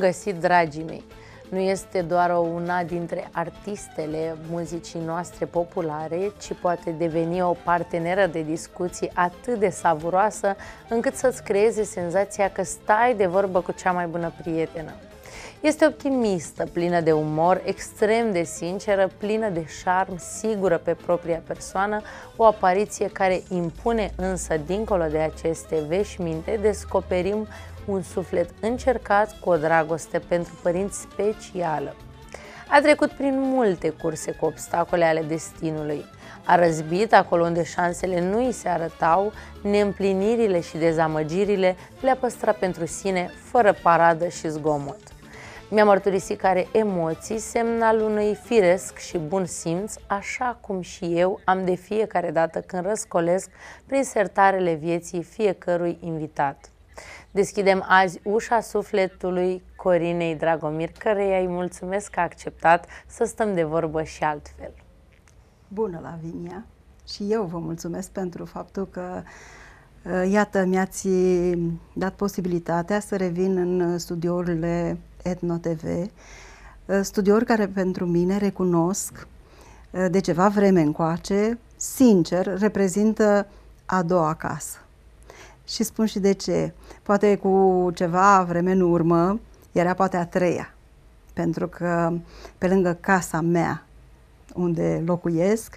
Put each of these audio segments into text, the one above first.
găsit, dragii mei! Nu este doar una dintre artistele muzicii noastre populare, ci poate deveni o parteneră de discuții atât de savuroasă încât să-ți creeze senzația că stai de vorbă cu cea mai bună prietenă. Este optimistă, plină de umor, extrem de sinceră, plină de șarm, sigură pe propria persoană, o apariție care impune, însă, dincolo de aceste veșminte, descoperim un suflet încercat cu o dragoste pentru părinți specială. A trecut prin multe curse cu obstacole ale destinului. A răzbit acolo unde șansele nu îi se arătau, neîmplinirile și dezamăgirile le-a păstrat pentru sine, fără paradă și zgomot. Mi-a mărturisit că are emoții, semn al unui firesc și bun simț, așa cum și eu am de fiecare dată când răscolesc prin sertarele vieții fiecărui invitat. Deschidem azi ușa sufletului Corinei Dragomir, căreia îi mulțumesc că a acceptat să stăm de vorbă și altfel. Bună, Lavinia! Și eu vă mulțumesc pentru faptul că, iată, mi-ați dat posibilitatea să revin în studiourile Etno TV, studiouri care pentru mine, recunosc, de ceva vreme încoace, sincer, reprezintă a doua casă. Și spun și de ce. Poate cu ceva vreme în urmă era poate a treia, pentru că pe lângă casa mea, unde locuiesc,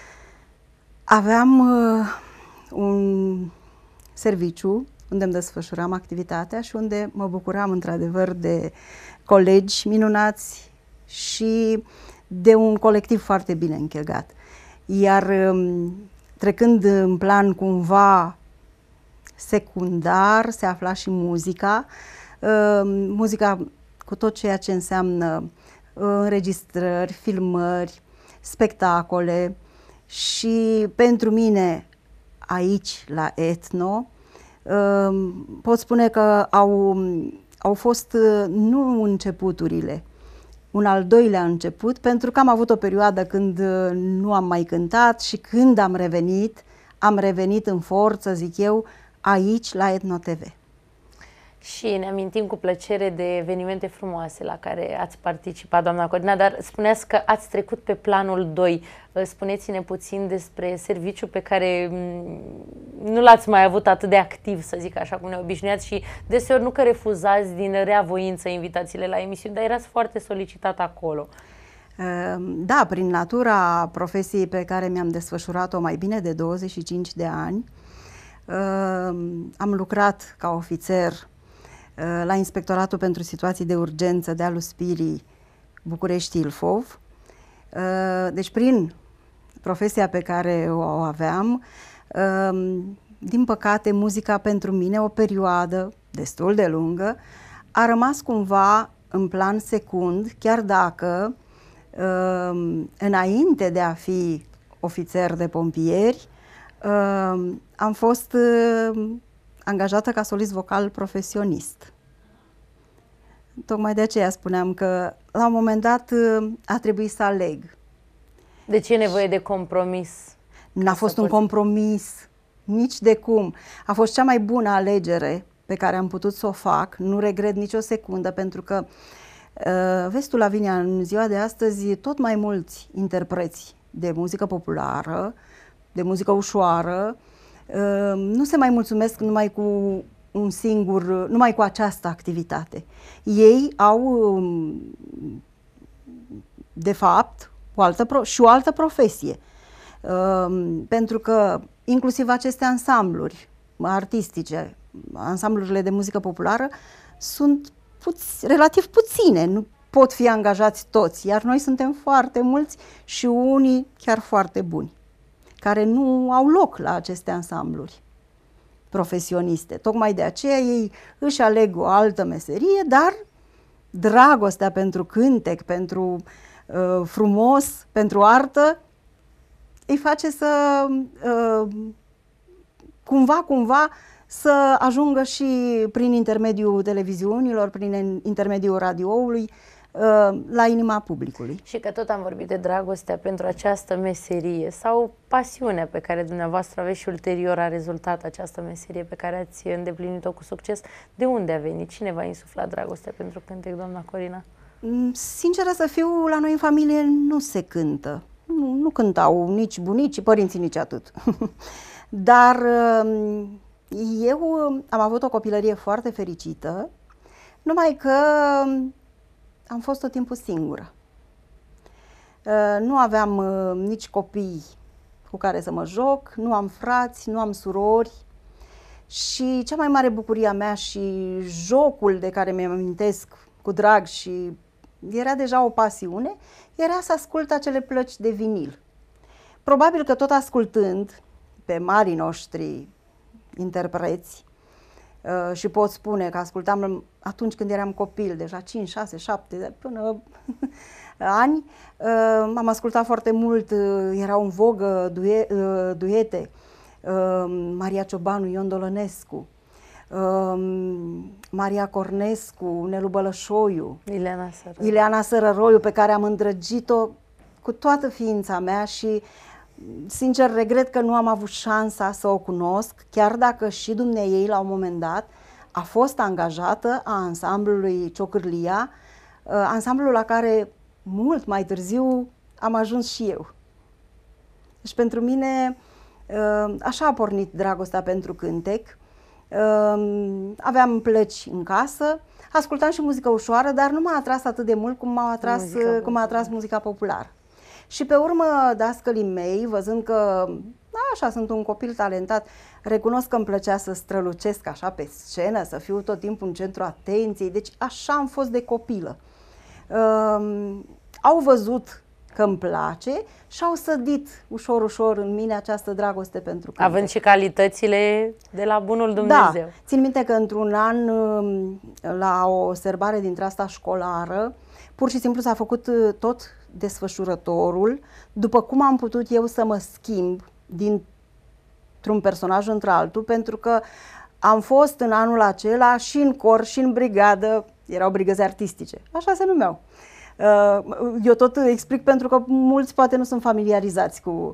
aveam un serviciu unde îmi desfășuram activitatea și unde mă bucuram într-adevăr de colegi minunați și de un colectiv foarte bine închegat. Iar trecând în plan cumva secundar, se afla și muzica, muzica cu tot ceea ce înseamnă înregistrări, filmări, spectacole și pentru mine aici la Etno pot spune că au fost nu începuturile, un al doilea început, pentru că am avut o perioadă când nu am mai cântat și când am revenit în forță, zic eu, aici la Etno TV. Și ne amintim cu plăcere de evenimente frumoase la care ați participat, doamna Corina, dar spuneați că ați trecut pe planul 2. Spuneți-ne puțin despre serviciul pe care nu l-ați mai avut atât de activ, să zic așa, cum ne obișnuiați și deseori nu că refuzați din rea voință invitațiile la emisiuni, dar erați foarte solicitat acolo. Da, prin natura profesiei pe care mi-am desfășurat-o mai bine de 25 de ani, am lucrat ca ofițer la Inspectoratul pentru Situații de Urgență de Aluspirii, București Ilfov. Deci prin profesia pe care o aveam, din păcate muzica pentru mine, o perioadă destul de lungă, a rămas cumva în plan secund, chiar dacă înainte de a fi ofițer de pompieri, am fost angajată ca solist vocal profesionist. Tocmai de aceea spuneam că la un moment dat a trebuit să aleg. Deci e nevoie de compromis? N-a fost un compromis, nici de cum. A fost cea mai bună alegere pe care am putut să o fac. Nu regret nicio secundă, pentru că, vezi tu, Lavinia, în ziua de astăzi tot mai mulți interpreți de muzică populară, de muzică ușoară, nu se mai mulțumesc numai cu numai cu această activitate. Ei au, de fapt, o altă profesie. Pentru că inclusiv aceste ansambluri artistice, ansamblurile de muzică populară, sunt relativ puține, nu pot fi angajați toți, iar noi suntem foarte mulți și unii chiar foarte buni, care nu au loc la aceste ansambluri profesioniste. Tocmai de aceea ei își aleg o altă meserie, dar dragostea pentru cântec, pentru frumos, pentru artă, îi face să cumva să ajungă și prin intermediul televiziunilor, prin intermediul radioului, la inima publicului. Și că tot am vorbit de dragostea pentru această meserie sau pasiunea pe care dumneavoastră aveți și ulterior a rezultat această meserie pe care ați îndeplinit-o cu succes. De unde a venit? Cine v-a insuflat dragostea pentru cântec, doamna Corina? Sinceră să fiu, la noi în familie nu se cântă. Nu cântau nici bunicii, părinții nici atât. Dar eu am avut o copilărie foarte fericită, numai că am fost tot timpul singură. Nu aveam nici copii cu care să mă joc, nu am frați, nu am surori și cea mai mare bucurie a mea și jocul de care mi-am amintesc cu drag și era deja o pasiune, era să ascult acele plăci de vinil. Probabil că tot ascultând pe marii noștri interpreți, și pot spune că ascultam atunci când eram copil, deja 5, 6, 7, până ani, am ascultat foarte mult, erau în vogă duete, Maria Ciobanu, Ion Dolănescu, Maria Cornescu, Nelu Bălășoiu, Ileana Sărăroiu, pe care am îndrăgit-o cu toată ființa mea și sincer regret că nu am avut șansa să o cunosc, chiar dacă și dumneiei la un moment dat a fost angajată a ansamblului Ciocârlia, ansamblul la care mult mai târziu am ajuns și eu. Deci pentru mine așa a pornit dragostea pentru cântec. Aveam plăci în casă, ascultam și muzică ușoară, dar nu m-a atras atât de mult cum m-a atras muzica populară. Și pe urmă, dascălii mei, văzând că așa sunt un copil talentat, recunosc că îmi plăcea să strălucesc așa pe scenă, să fiu tot timpul în centru atenției, deci așa am fost de copilă. Au văzut că îmi place și au sădit ușor, ușor în mine această dragoste pentru cântec. Având și calitățile de la bunul Dumnezeu. Da, țin minte că într-un an, la o serbare dintre asta școlară, pur și simplu s-a făcut tot desfășurătorul, după cum am putut eu să mă schimb dintr-un personaj într-altul, pentru că am fost în anul acela și în cor și în brigadă, erau brigăzi artistice, așa se numeau. Eu tot explic pentru că mulți poate nu sunt familiarizați cu...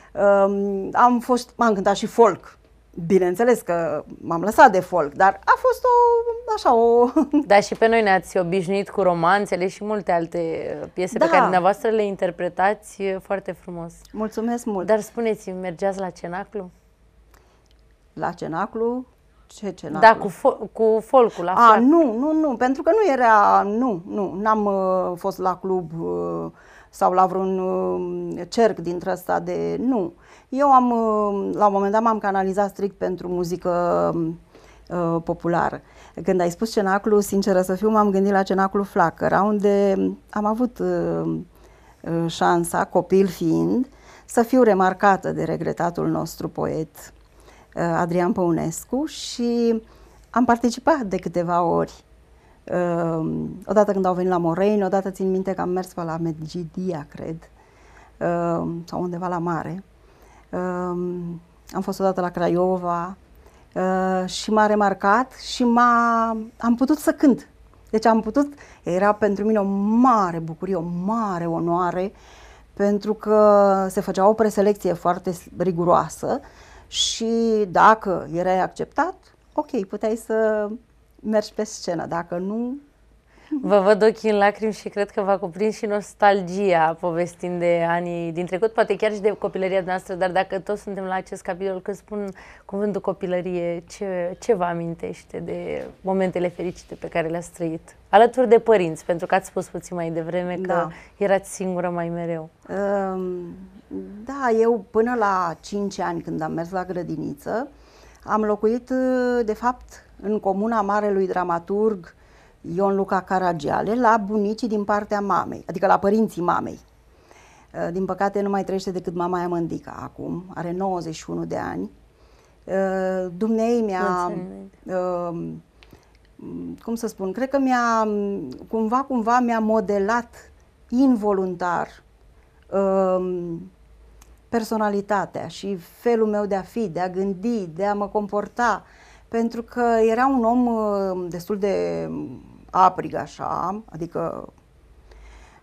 am cântat și folk. Bineînțeles că m-am lăsat de folk, dar a fost o... Dar și pe noi ne-ați obișnuit cu romanțele și multe alte piese pe care dumneavoastră le interpretați foarte frumos. Mulțumesc mult! Dar spuneți-mi, mergeați la cenaclu? La cenaclu? Ce cenaclu? Da, cu folcul, la nu, pentru că nu era... N-am fost la club sau la vreun cerc dintre ăsta de... Nu. Eu la un moment dat m-am canalizat strict pentru muzică populară. Când ai spus cenaclu, sinceră să fiu, m-am gândit la cenaclu Flacăra, unde am avut șansa, copil fiind, să fiu remarcată de regretatul nostru poet Adrian Păunescu și am participat de câteva ori. Odată când au venit la Moreni, odată țin minte că am mers pe la Medgidia, cred, sau undeva la mare. Am fost odată la Craiova și m-a remarcat și am putut să cânt. Deci era pentru mine o mare bucurie, o mare onoare, pentru că se făcea o preselecție foarte riguroasă și dacă erai acceptat, ok, puteai să mergi pe scenă, dacă nu... Vă văd ochii în lacrimi și cred că v-a cuprins și nostalgia povestind de anii din trecut, poate chiar și de copilăria noastră, dar dacă toți suntem la acest capitol, când spun cuvântul copilărie, ce vă amintește de momentele fericite pe care le-ați trăit? Alături de părinți, pentru că ați spus puțin mai devreme că erați singură mai mereu. Da, eu până la 5 ani, când am mers la grădiniță, am locuit, de fapt, în comuna marelui dramaturg Ion Luca Caragiale, la bunicii din partea mamei, adică la părinții mamei. Din păcate nu mai trăiește decât mama aia Mândica acum, are 91 de ani. Dumneei mi-a, cum să spun, cred că cumva mi-a modelat involuntar personalitatea și felul meu de a fi, de a gândi, de a mă comporta, pentru că era un om destul de aprig așa, adică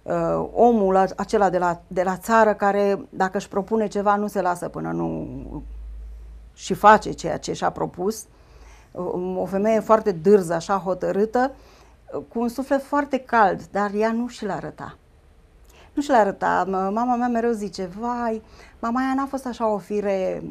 omul acela de la țară care, dacă își propune ceva, nu se lasă până nu și face ceea ce și-a propus. O femeie foarte dârză, așa hotărâtă, cu un suflet foarte cald, dar ea nu și-l arăta. Nu și-l arăta. Mama mea mereu zice, vai, mama aia n-a fost așa o fire,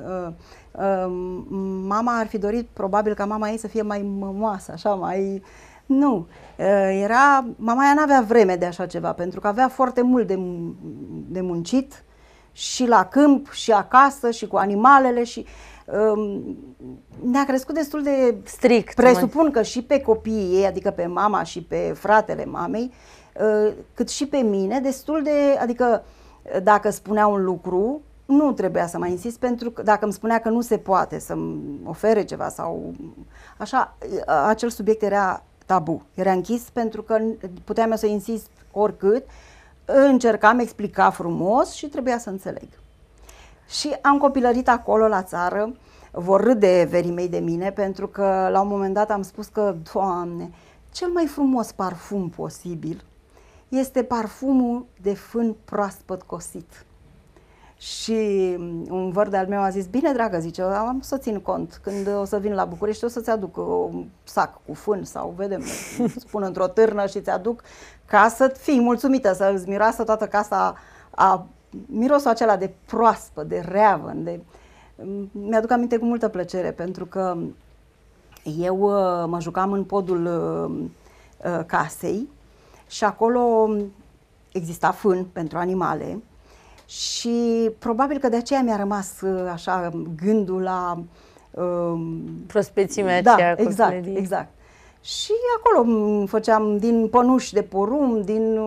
mama ar fi dorit probabil ca mama ei să fie mai mămoasă, așa, mai... Nu, mama aia n-avea vreme de așa ceva, pentru că avea foarte mult de muncit și la câmp, și acasă, și cu animalele și... ne-a crescut destul de strict. Presupun că și pe copiii ei, adică pe mama și pe fratele mamei, cât și pe mine, destul de, adică dacă spunea un lucru, nu trebuia să mai insist, pentru că dacă îmi spunea că nu se poate să-mi ofere ceva sau așa, acel subiect era tabu, era închis, pentru că puteam eu să insist oricât, încercam, explica frumos și trebuia să înțeleg. Și am copilărit acolo la țară, vor râde verii mei de mine, pentru că la un moment dat am spus că, Doamne, cel mai frumos parfum posibil este parfumul de fân proaspăt cosit. Și un văr de-al meu a zis, bine, dragă, zice, am să țin cont, când o să vin la București o să-ți aduc un sac cu fân sau, vedem, spun într-o târnă și ți-aduc ca să fii mulțumită, să îți miroasă toată casa a mirosul acela de proaspăt, de reavăn, mi-aduc aminte cu multă plăcere, pentru că eu mă jucam în podul casei și acolo exista fân pentru animale și probabil că de aceea mi-a rămas așa gândul la... prospețimea aceea. Da, exact. Și acolo făceam din pănuși de porumb,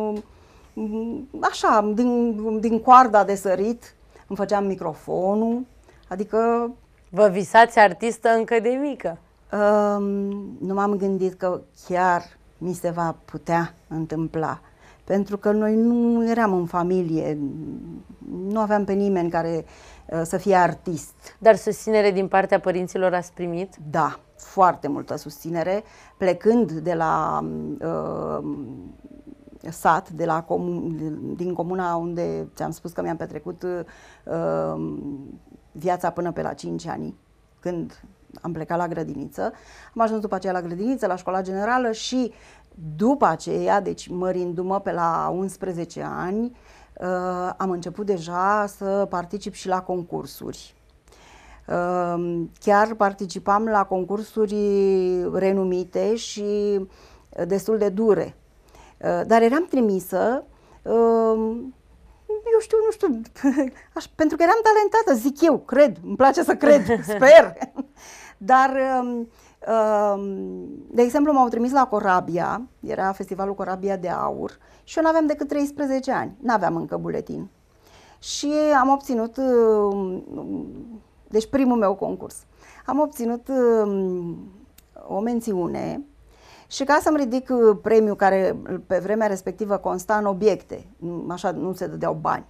din coarda de sărit, îmi făceam microfonul, adică... Vă visați artistă încă de mică? Nu m-am gândit că chiar mi se va putea întâmpla, pentru că noi nu eram în familie, nu aveam pe nimeni care să fie artist. Dar susținere din partea părinților ați primit? Da, foarte multă susținere, plecând de la sat, din comuna unde ți-am spus că mi-am petrecut viața până pe la 5 ani, când am plecat la grădiniță. Am ajuns după aceea la grădiniță, la școala generală și după aceea, deci mărindu-mă pe la 11 ani, am început deja să particip și la concursuri. Chiar participam la concursuri renumite și destul de dure. Dar eram trimisă, nu știu, pentru că eram talentată, zic eu, cred, îmi place să cred, sper. Dar, de exemplu, m-au trimis la Corabia, era festivalul Corabia de Aur și eu n-aveam decât 13 ani, n-aveam încă buletin. Și am obținut, deci primul meu concurs, am obținut o mențiune. Și ca să-mi ridic premiul care pe vremea respectivă consta în obiecte, așa nu se dădeau bani,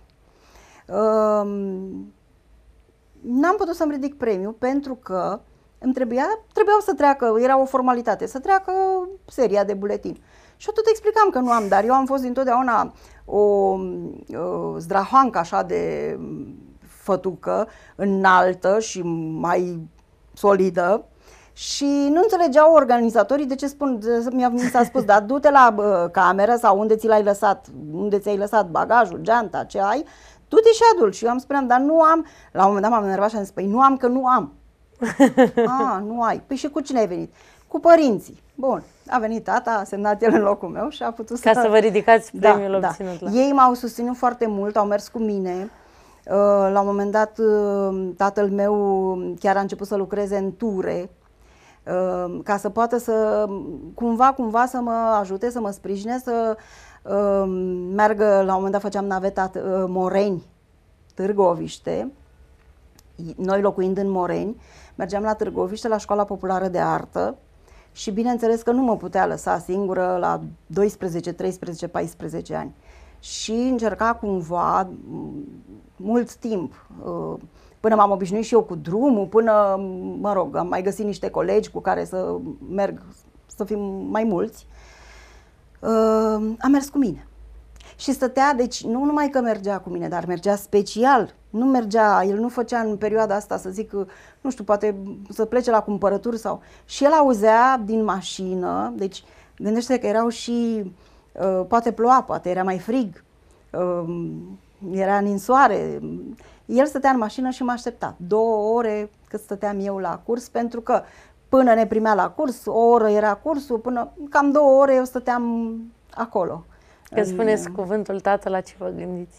n-am putut să-mi ridic premiul pentru că îmi trebuiau să treacă, era o formalitate, să treacă seria de buletin. Și eu tot explicam că nu am, dar eu am fost dintotdeauna o zdrahoancă așa de fătucă, înaltă și mai solidă. Și nu înțelegeau organizatorii de ce spun, mi s-a spus, da, du-te la cameră sau unde ți-ai lăsat bagajul, geanta, ce ai, du-te și adu-l. Și eu am spuneam, dar nu am, la un moment dat m-am enervat și am zis, păi nu am că nu am. Nu ai. Păi și cu cine ai venit? Cu părinții. Bun, a venit tata, a semnat el în locul meu și a putut să vă ridicați premiul obținut. Da. Ei m-au susținut foarte mult, au mers cu mine. La un moment dat, tatăl meu chiar a început să lucreze în ture, ca să poată să cumva să mă ajute, să mă sprijine, să meargă, la un moment dat făceam naveta Moreni, Târgoviște, noi locuind în Moreni, mergeam la Târgoviște, la Școala Populară de Artă și bineînțeles că nu mă putea lăsa singură la 12, 13, 14 ani și încerca cumva mult timp, până m-am obișnuit și eu cu drumul, până, mă rog, am mai găsit niște colegi cu care să merg, să fim mai mulți, am mers cu mine. Și stătea, deci nu numai că mergea cu mine, dar mergea special. Nu mergea, el nu făcea în perioada asta, să zic, nu știu, poate să plece la cumpărături sau... Și el auzea din mașină, deci gândește că erau și, poate ploua, poate era mai frig, era ninsoare. El stătea în mașină și mă aștepta 2 ore cât stăteam eu la curs, pentru că până ne primea la curs, o oră era cursul, până cam 2 ore eu stăteam acolo. Când spuneți cuvântul tată, la ce vă gândiți?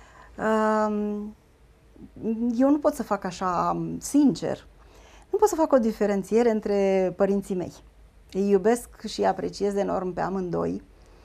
Eu nu pot să fac așa, sincer, nu pot să fac o diferențiere între părinții mei. Îi iubesc și îi apreciez enorm pe amândoi.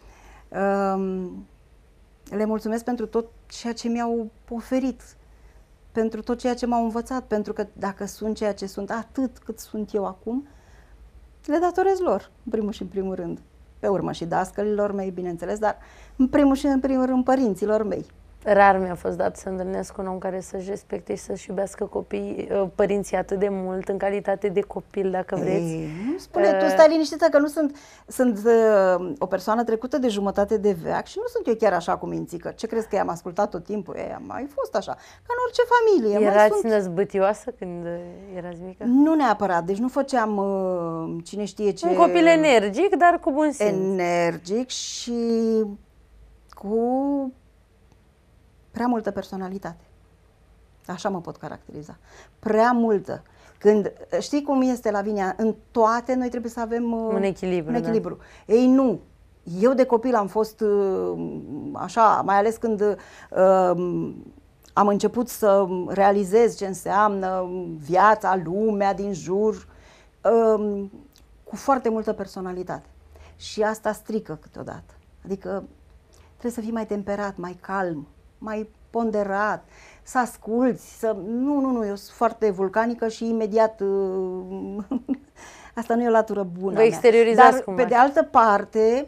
Le mulțumesc pentru tot ceea ce mi-au oferit, pentru tot ceea ce m-au învățat, pentru că dacă sunt ceea ce sunt, atât cât sunt eu acum, le datorez lor, în primul și în primul rând. Pe urmă și dascălilor mei, bineînțeles, dar în primul și în primul rând părinților mei. Rar mi-a fost dat să întâlnesc un om care să-și respecte și să-și iubească părinții atât de mult, în calitate de copil, dacă vreți. Nu spune, tu stai liniștită că nu sunt o persoană trecută de jumătate de veac și nu sunt eu chiar așa cu mințică. Ce crezi că i-am ascultat tot timpul? Am mai fost așa, ca în orice familie. Erați năzbâtioasă când erați mică? Nu neapărat, deci nu făceam cine știe ce... Un copil energic, dar cu bun simț. Energic și cu prea multă personalitate. Așa mă pot caracteriza. Prea multă. Când, știi cum este, Lavinia, în toate noi trebuie să avem un echilibru. Un echilibru. Da. Ei, nu. Eu de copil am fost așa, mai ales când am început să realizez ce înseamnă viața, lumea din jur, cu foarte multă personalitate. Și asta strică câteodată. Adică trebuie să fii mai temperat, mai calm, mai ponderat, să asculți, să... Nu, eu sunt foarte vulcanică și imediat... Asta nu e o latură bună. Vă exteriorizați dar, cumva. Pe de altă parte,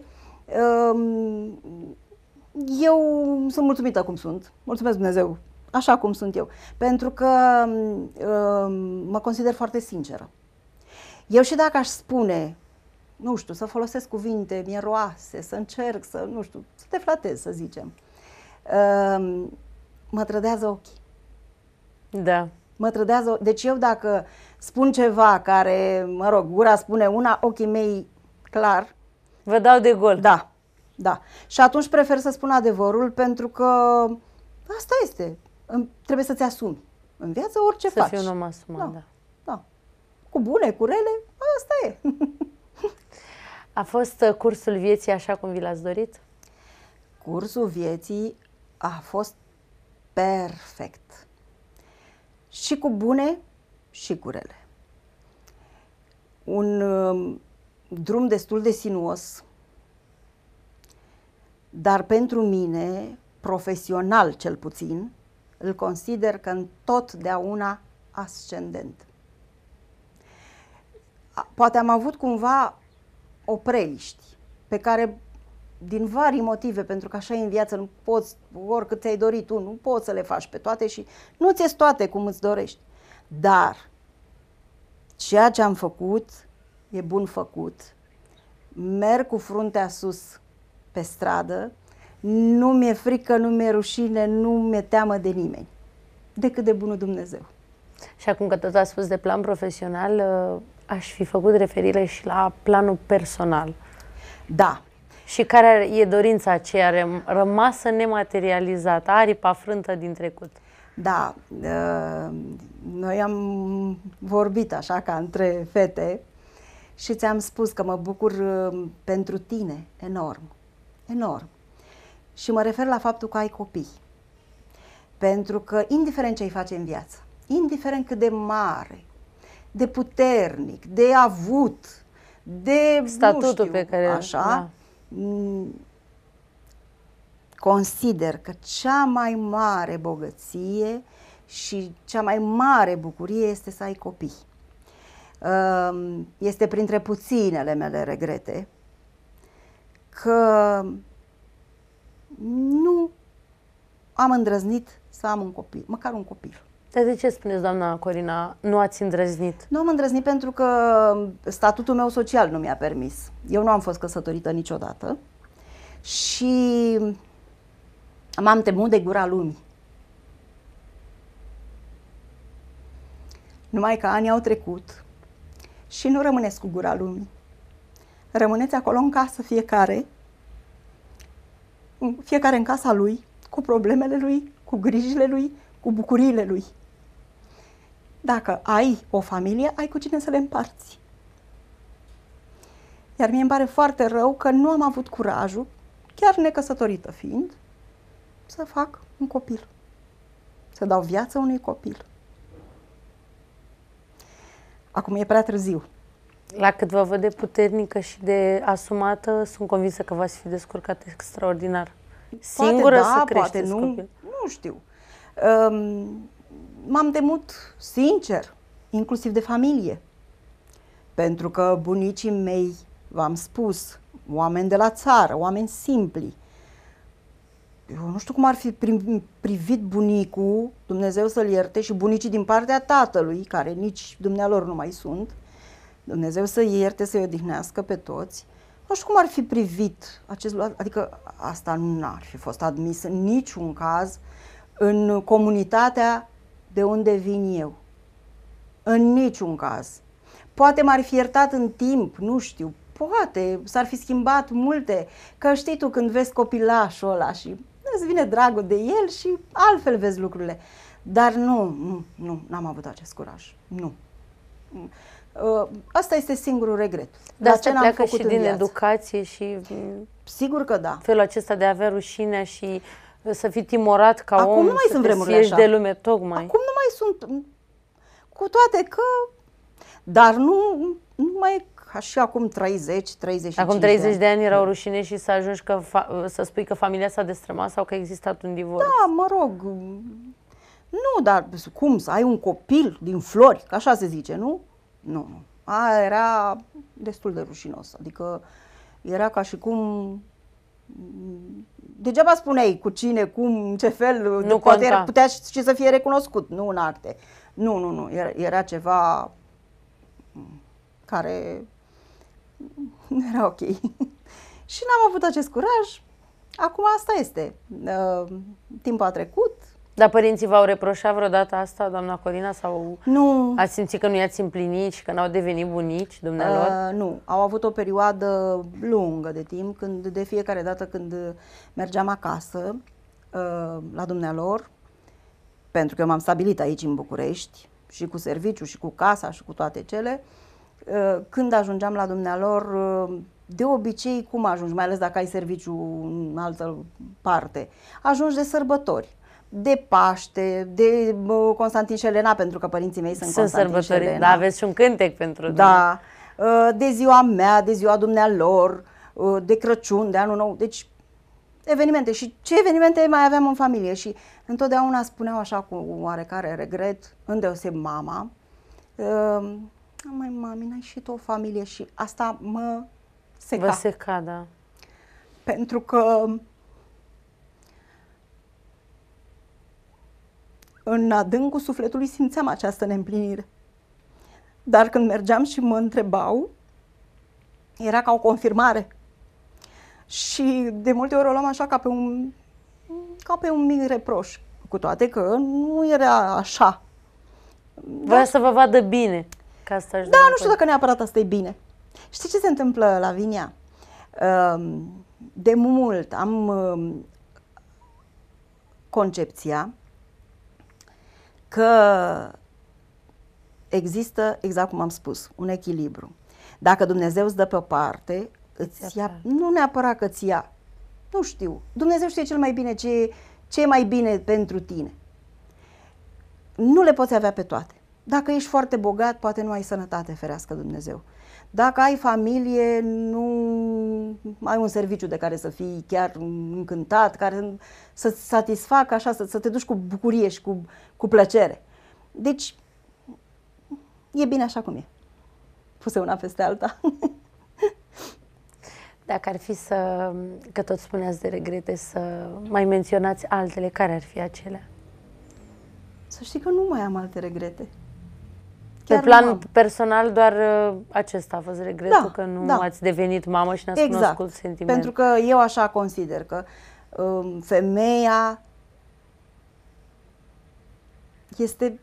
eu sunt mulțumită cum sunt. Mulțumesc Dumnezeu, așa cum sunt eu. Pentru că mă consider foarte sinceră. Eu și dacă aș spune, nu știu, să folosesc cuvinte mieroase, să încerc să, nu știu, să te flatez, să zicem, mă trădează ochii. Da. Mă trădează, deci eu dacă spun ceva care, mă rog, gura spune una, ochii mei clar. Vă dau de gol. Da, da. Și atunci prefer să spun adevărul, pentru că asta este. Trebuie să-ți asumi în viață orice faci. Să fii un om asumat, da. Da. Cu bune, cu rele, asta e. A fost cursul vieții așa cum vi l-ați dorit? Cursul vieții a fost perfect. Și cu bune și cu rele. Un drum destul de sinuos, dar pentru mine, profesional cel puțin, îl consider că întotdeauna ascendent. Poate am avut cumva opreliști pe care, din vari motive, pentru că așa e în viață, nu poți, oricât ți-ai dorit tu, nu poți să le faci pe toate și nu ți-e toate cum îți dorești. Dar ceea ce am făcut e bun făcut. Merg cu fruntea sus pe stradă, nu mi-e frică, nu mi-e rușine, nu mi-e teamă de nimeni, decât de bunul Dumnezeu. Și acum că tot ați spus de plan profesional, aș fi făcut referire și la planul personal. Da. Și care e dorința aceea rămasă nematerializată, aripa frântă din trecut? Da, noi am vorbit așa ca între fete și ți-am spus că mă bucur pentru tine enorm, enorm. Și mă refer la faptul că ai copii. Pentru că indiferent ce îi face în viață, indiferent cât de mare, de puternic, de avut, de statutul, nu știu, pe care... Așa, da. Consider că cea mai mare bogăție și cea mai mare bucurie este să ai copii. Este printre puținele mele regrete că nu am îndrăznit să am un copil, măcar un copil. Dar de ce spuneți, doamna Corina, nu ați îndrăznit? Nu am îndrăznit pentru că statutul meu social nu mi-a permis. Eu nu am fost căsătorită niciodată și M-am temut de gura lumii. Numai că anii au trecut și nu rămâneți cu gura lumii. Rămâneți acolo în casă fiecare în casa lui, cu problemele lui, cu grijile lui, cu bucuriile lui. Dacă ai o familie, ai cu cine să le împarți. Iar mie îmi pare foarte rău că nu am avut curajul, chiar necăsătorită fiind, să fac un copil. Să dau viață unui copil. Acum e prea târziu. La cât vă văd de puternică și de asumată, sunt convinsă că v-ați fi descurcat extraordinar. Singură poate da, să creșteți poate nu, copil. nu știu. M-am temut, sincer, inclusiv de familie. Pentru că bunicii mei, v-am spus, oameni de la țară, oameni simpli. Eu nu știu cum ar fi privit bunicul, Dumnezeu să-l ierte, și bunicii din partea tatălui, care nici dumnealor nu mai sunt, Dumnezeu să-i ierte, să-i odihnească pe toți. Nu știu cum ar fi privit acest lucru, adică asta nu ar fi fost admis în niciun caz în comunitatea de unde vin eu. În niciun caz. Poate m-ar fi iertat în timp, nu știu, poate s-ar fi schimbat multe, că știi tu când vezi copilașul ăla și îți vine dragul de el și altfel vezi lucrurile. Dar n-am avut acest curaj, nu. Asta este singurul regret. Dar asta pleacă și din educație și... Sigur că da. Felul acesta de a avea rușinea și să fii timorat ca acum om, nu mai să sunt te vremurile sieși așa. de lume, tocmai. Acum nu mai sunt, cu toate că... Dar nu mai e ca și acum 30, 35 Acum 30 de ani era o rușine și să ajungi să spui că familia s-a destrămat sau că a existat un divorț. Da, mă rog... Nu, dar cum, să ai un copil din flori, că așa se zice, nu? Nu. Aia era destul de rușinos, adică era ca și cum... Degeaba spuneai cu cine, cum, în ce fel, Nu poate putea și să fie recunoscut, nu în arte. Nu, era ceva care nu era ok. Și n-am avut acest curaj, acum asta este. Timpul a trecut. Dar părinții v-au reproșat vreodată asta, doamna Corina, sau nu. Ați simțit că nu i-ați împlinit și că n-au devenit bunici dumnealor? Nu, au avut o perioadă lungă de timp, când de fiecare dată când mergeam acasă la dumnealor, pentru că eu m-am stabilit aici în București, și cu serviciu, și cu casa, și cu toate cele, când ajungeam la dumnealor, de obicei, cum ajungi, mai ales dacă ai serviciu în altă parte, ajungi de sărbători. De Paște, de Constantin și Elena, pentru că părinții mei sunt Constantin și Elena. Da, aveți și un cântec pentru da, de ziua mea, de ziua dumnealor, de Crăciun, de Anul Nou, deci evenimente. Și ce evenimente mai aveam în familie? Și întotdeauna spuneau așa cu oarecare regret, îndeoseb mama, măi, mami, n-ai și tu o familie? Și asta mă seca. Vă seca, da. Pentru că în adâncul sufletului simțeam această neîmplinire. Dar când mergeam și mă întrebau, era ca o confirmare. Și de multe ori o luam așa ca pe un mic reproș. Cu toate că nu era așa. Voia să vă vadă bine. Ca asta da, nu știu dacă neapărat asta e bine. Știi ce se întâmplă, Lavinia? De mult am concepția că există, exact cum am spus, un echilibru. Dacă Dumnezeu îți dă pe o parte, îți ia, nu neapărat că îți ia, nu știu, Dumnezeu știe cel mai bine ce e mai bine pentru tine. Nu le poți avea pe toate. Dacă ești foarte bogat, poate nu ai sănătate, ferească Dumnezeu. Dacă ai familie, nu ai un serviciu de care să fii chiar încântat, care să-ți satisfacă așa, să te duci cu bucurie și cu plăcere. Deci, e bine așa cum e. Puse una peste alta. Dacă ar fi că tot spuneați de regrete, să mai menționați altele, care ar fi acelea? Să știi că nu mai am alte regrete. Pe plan personal, doar acesta a fost regretul, că nu ați devenit mamă și n-ați cunoscut sentimentul. Pentru că eu așa consider că femeia este...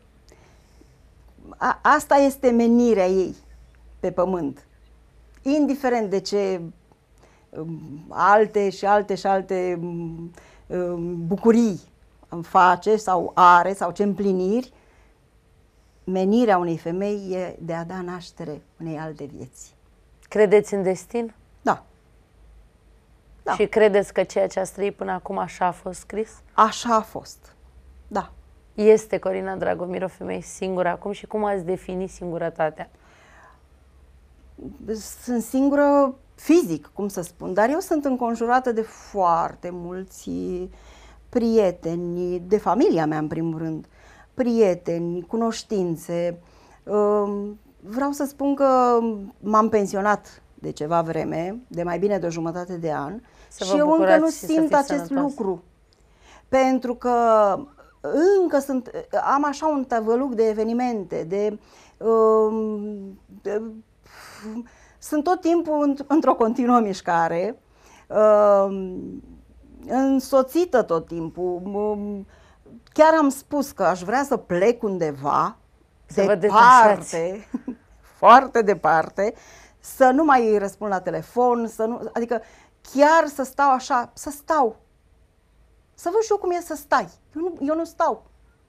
Asta este menirea ei pe pământ. Indiferent de ce alte bucurii face sau are sau ce împliniri, menirea unei femei e de a da naștere unei alte vieți. Credeți în destin? Da. Da. Și credeți că ceea ce ați trăit până acum așa a fost scris? Așa a fost, da. Este Corina Dragomir o femeie singură acum și cum ați defini singurătatea? Sunt singură fizic, cum să spun, dar eu sunt înconjurată de foarte mulți prieteni, de familia mea în primul rând, prieteni, cunoștințe. Vreau să spun că m-am pensionat de ceva vreme, de mai bine de o jumătate de an, și eu încă nu simt acest lucru, pentru că încă am așa un tăvăluc de evenimente, sunt tot timpul într-o continuă mișcare, însoțită tot timpul. Chiar am spus că aș vrea să plec undeva, departe, foarte departe, să nu mai răspund la telefon, adică chiar să stau așa, să văd și eu cum e să stai. Eu nu stau.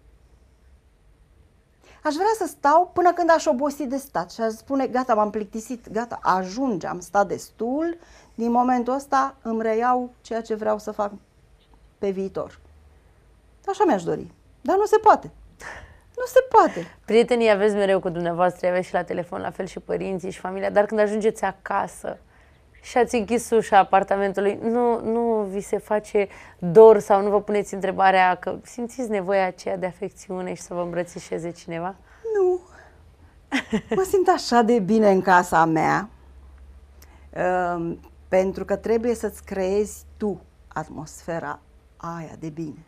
Aș vrea să stau până când aș obosi de stat și aș spune, gata, m-am plictisit, gata, ajunge, am stat destul, din momentul ăsta îmi reiau ceea ce vreau să fac pe viitor. Așa mi-aș dori, dar nu se poate. Nu se poate. Prietenii aveți mereu cu dumneavoastră, aveți și la telefon, la fel și părinții și familia, dar când ajungeți acasă și ați închis ușa apartamentului, nu vi se face dor sau nu vă puneți întrebarea că simțiți nevoia aceea de afecțiune și să vă îmbrățișeze cineva? Nu. Mă simt așa de bine în casa mea, pentru că trebuie să-ți creezi tu atmosfera aia de bine.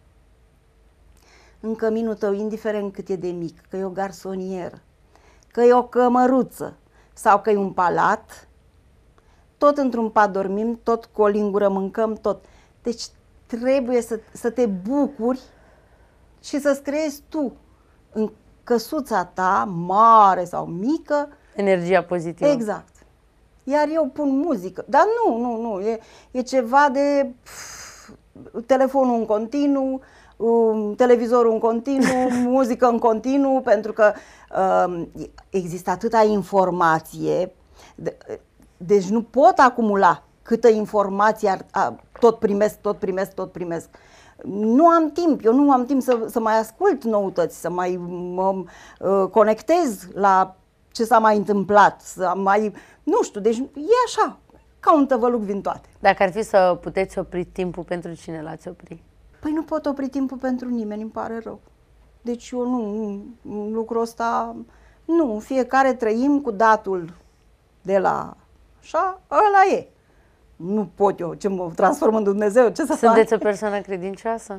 În căminul tău, indiferent cât e de mic, că e o garsonieră, că e o cămăruță sau că e un palat, tot într-un pat dormim, tot cu o lingură mâncăm, tot. Deci trebuie să te bucuri și să-ți creezi tu, în căsuța ta, mare sau mică, energia pozitivă. Exact. Iar eu pun muzică. Dar nu. E ceva de telefonul în continuu, televizorul în continuu, muzică în continuu, pentru că există atâta informație, deci nu pot acumula câtă informație tot primesc. Nu am timp, eu nu am timp să mai ascult noutăți, să mai mă conectez la ce s-a mai întâmplat, nu știu, deci e așa, ca un tăvăluc vin toate. Dacă ar fi să puteți opri timpul, pentru cine l-ați opri? Păi nu pot opri timpul pentru nimeni, îmi pare rău. Deci eu nu, lucrul ăsta, nu, fiecare trăim cu datul de la așa, ăla e. Nu pot eu, ce mă transform în Dumnezeu, ce să fac? Sunteți o persoană credincioasă?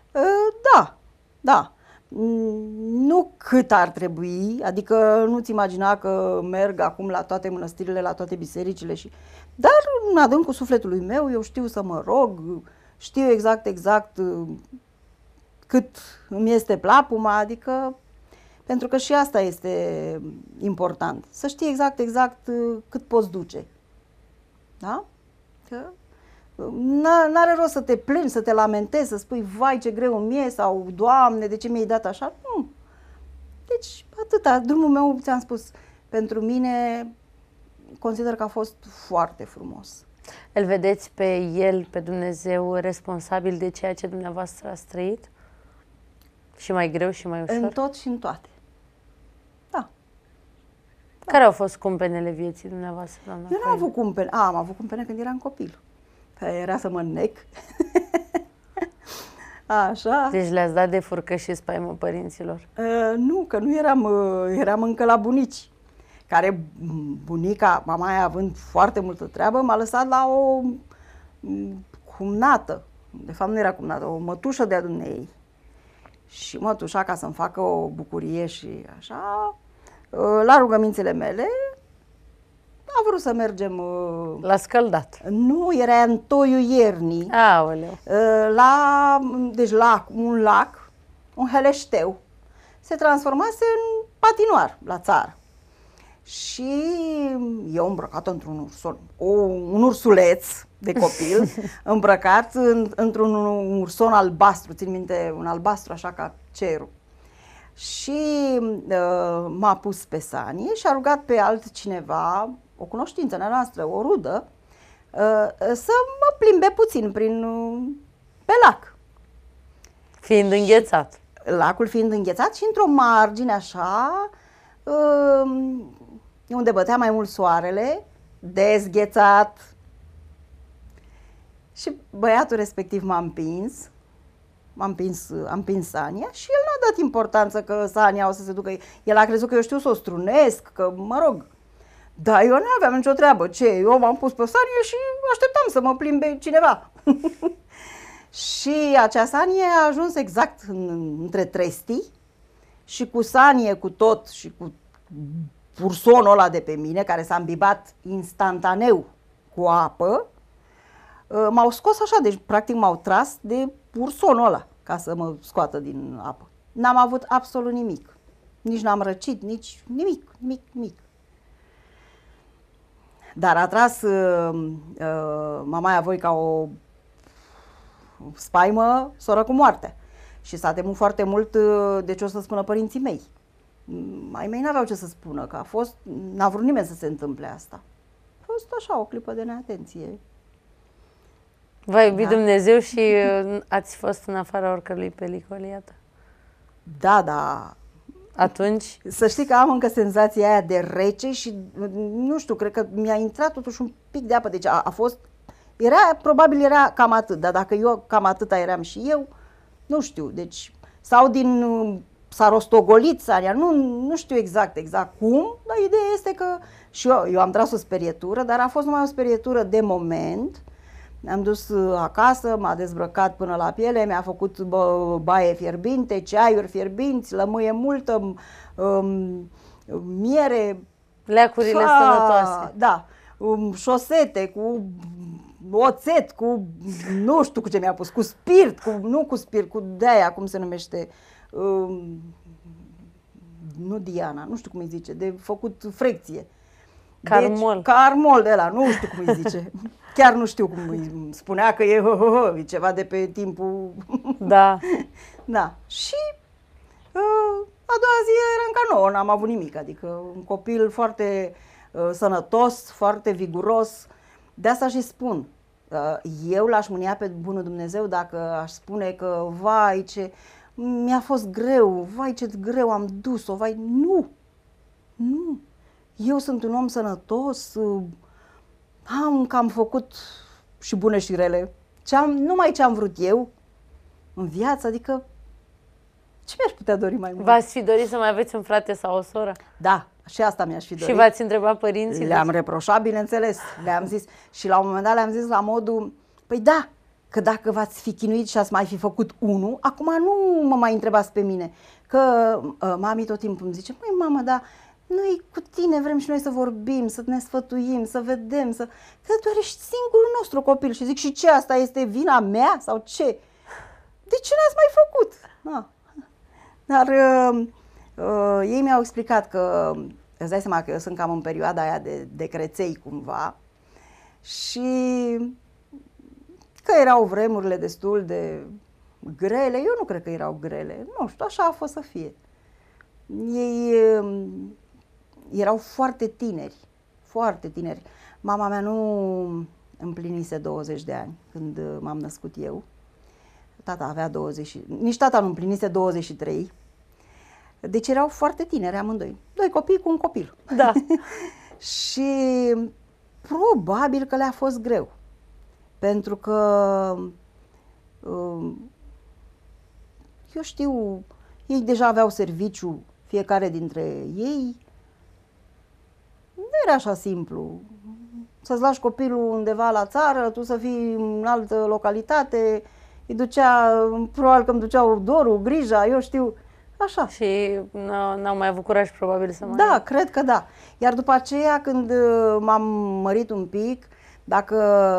Da. Nu cât ar trebui, adică nu-ți imagina că merg acum la toate mănăstirile, la toate bisericile, dar în adâncul sufletului meu eu știu să mă rog, știu exact cât îmi este plapuma, adică pentru că și asta este important, să știi exact cât poți duce. Da? Că n-are rost să te plângi, să te lamentezi, să spui, vai ce greu îmi e, sau Doamne, de ce mi-ai dat așa? Nu. Deci, atâta. Drumul meu, ți-am spus, pentru mine, consider că a fost foarte frumos. Îl vedeți pe El, pe Dumnezeu, responsabil de ceea ce dumneavoastră ați trăit? Și mai greu și mai ușor? În tot și în toate. Da. Care au fost cumpenele vieții dumneavoastră, doamna? Eu n-am avut cumpene. Am avut cumpene când eram copil. Era să mă înnec. Așa. Deci le-ați dat de furcă și spaimă părinților? Nu, că nu eram încă la bunici. Care bunica, mama aia având foarte multă treabă, m-a lăsat la o cumnată. De fapt nu era cumnată, o mătușă de-a dumneei. Și mătușa, ca să-mi facă o bucurie și așa, la rugămințele mele, a vrut să mergem... La scăldat. Nu, era în toiul iernii. Aoleu. Deci un lac, un heleșteu, se transformase în patinoar la țară. Și eu îmbrăcat într-un un ursuleț de copil, îmbrăcat într-un urson albastru, țin minte, un albastru așa ca cerul. Și m-a pus pe sanie și a rugat pe altcineva, o cunoștință noastră, o rudă, să mă plimbe puțin pe lac. Fiind înghețat. Lacul fiind înghețat și într-o margine așa, unde bătea mai mult soarele, dezghețat. Și băiatul respectiv m-a împins sania și el n-a dat importanță că sania o să se ducă. El a crezut că eu știu să o strunesc, că mă rog. Dar eu nu aveam nicio treabă. Ce? Eu m-am pus pe sanie și așteptam să mă plimbe cineva. Și acea sanie a ajuns exact între trestii și cu sanie, cu tot și cu ursonul ăla de pe mine, care s-a îmbibat instantaneu cu apă, m-au scos așa, deci practic m-au tras de ursonul ăla ca să mă scoată din apă. N-am avut absolut nimic. Nici n-am răcit, nici nimic. Dar a tras mamaia voi ca o spaimă soră cu moarte. Și s-a temut foarte mult de ce o să spună părinții mei. Ai mei n-aveau ce să spună, că n-a vrut nimeni să se întâmple asta. A fost așa o clipă de neatenție. V-a iubit Dumnezeu și ați fost în afara oricărui pericol, iată. Da. Atunci? Să știi că am încă senzația aia de rece și, nu știu, cred că mi-a intrat totuși un pic de apă. Deci a fost, probabil era cam atât, dar dacă eu cam atâta eram și eu, nu știu, deci, sau s-a rostogolit sania, nu știu exact cum, dar ideea este că și eu am tras o sperietură, dar a fost numai o sperietură de moment. Am dus acasă, m-a dezbrăcat până la piele, mi-a făcut baie fierbinte, ceaiuri fierbinți, lămâie multă, miere. Leacurile sănătoase. Da, șosete cu oțet, cu nu știu cu ce mi-a pus, cu spirit, cu de-aia, cum se numește, nu Diana, nu știu cum îi zice, de făcut frecție. Carmol. Deci, carmol de ăla, nu știu cum îi zice. Chiar nu știu cum îi spunea, că e ceva de pe timpul... Da. Da. Și a doua zi eram ca nouă, n-am avut nimic. Adică un copil foarte sănătos, foarte viguros. De asta și spun. Eu l-aș mânia pe bunul Dumnezeu dacă aș spune că, vai, ce mi-a fost greu, vai, ce greu am dus-o, vai, nu. Eu sunt un om sănătos, am făcut și bune și rele, numai ce am vrut eu în viață, adică ce mi-aș putea dori mai mult? V-ați fi dorit să mai aveți un frate sau o soră? Da, și asta mi-aș fi dorit. Și v-ați întrebat părinții? Le-am reproșat, bineînțeles, le-am zis și la un moment dat le-am zis la modul, păi da, că dacă v-ați fi chinuit și ați mai fi făcut unul, acum nu mă mai întrebați pe mine, că mami tot timpul îmi zice, măi mamă, da, noi cu tine vrem și noi să vorbim, să ne sfătuim, să vedem, că tu ești singurul nostru copil. Și zic, și ce, asta este vina mea sau ce? De ce n-ați mai făcut? Da. Dar ei mi-au explicat că, îți dai seama că eu sunt cam în perioada aia de creței cumva și că erau vremurile destul de grele. Eu nu cred că erau grele, nu știu, așa a fost să fie. Ei erau foarte tineri. Mama mea nu împlinise 20 de ani când m-am născut eu. Tata avea 20, nici tata nu împlinise 23. Deci erau foarte tineri amândoi. Doi copii cu un copil. Da. Și probabil că le-a fost greu. Pentru că eu știu, ei deja aveau serviciu, fiecare dintre ei. Nu era așa simplu. Să-ți lași copilul undeva la țară, tu să fii în altă localitate, îi ducea, probabil că îmi duceau dorul, grija, eu știu. așa. Și n-au mai avut curaj probabil să mai... Da, cred că da. Iar după aceea, când m-am mărit un pic, dacă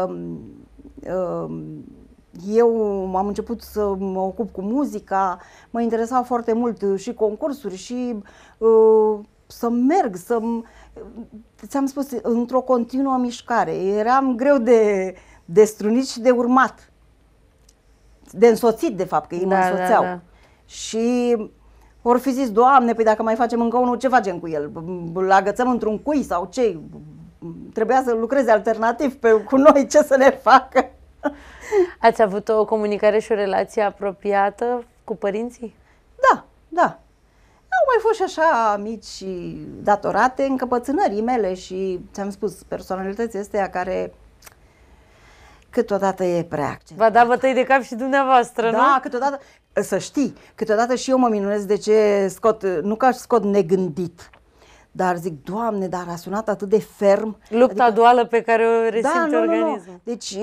eu am început să mă ocup cu muzica, mă interesau foarte mult și concursuri și să merg, ți-am spus, într-o continuă mișcare. Eram greu de strunit și de urmat. De însoțit, de fapt, că ei mă însoțeau. Da. Și ori fi zis, Doamne, păi dacă mai facem încă unul, ce facem cu el? Îl agățăm într-un cui sau ce? Trebuia să lucreze alternativ cu noi, ce să ne facă? Ați avut o comunicare și o relație apropiată cu părinții? Da, da. Au mai fost și așa mici datorate încăpățânării mele și, ți-am spus, personalității astea care câteodată e prea accentuată. V-a dat bătăi de cap și dumneavoastră, nu? Da, câteodată, să știi, câteodată și eu mă minunez de ce scot, nu că scot negândit, dar zic, Doamne, dar a sunat atât de ferm. Lupta duală pe care o resimte organismul. Nu. Deci,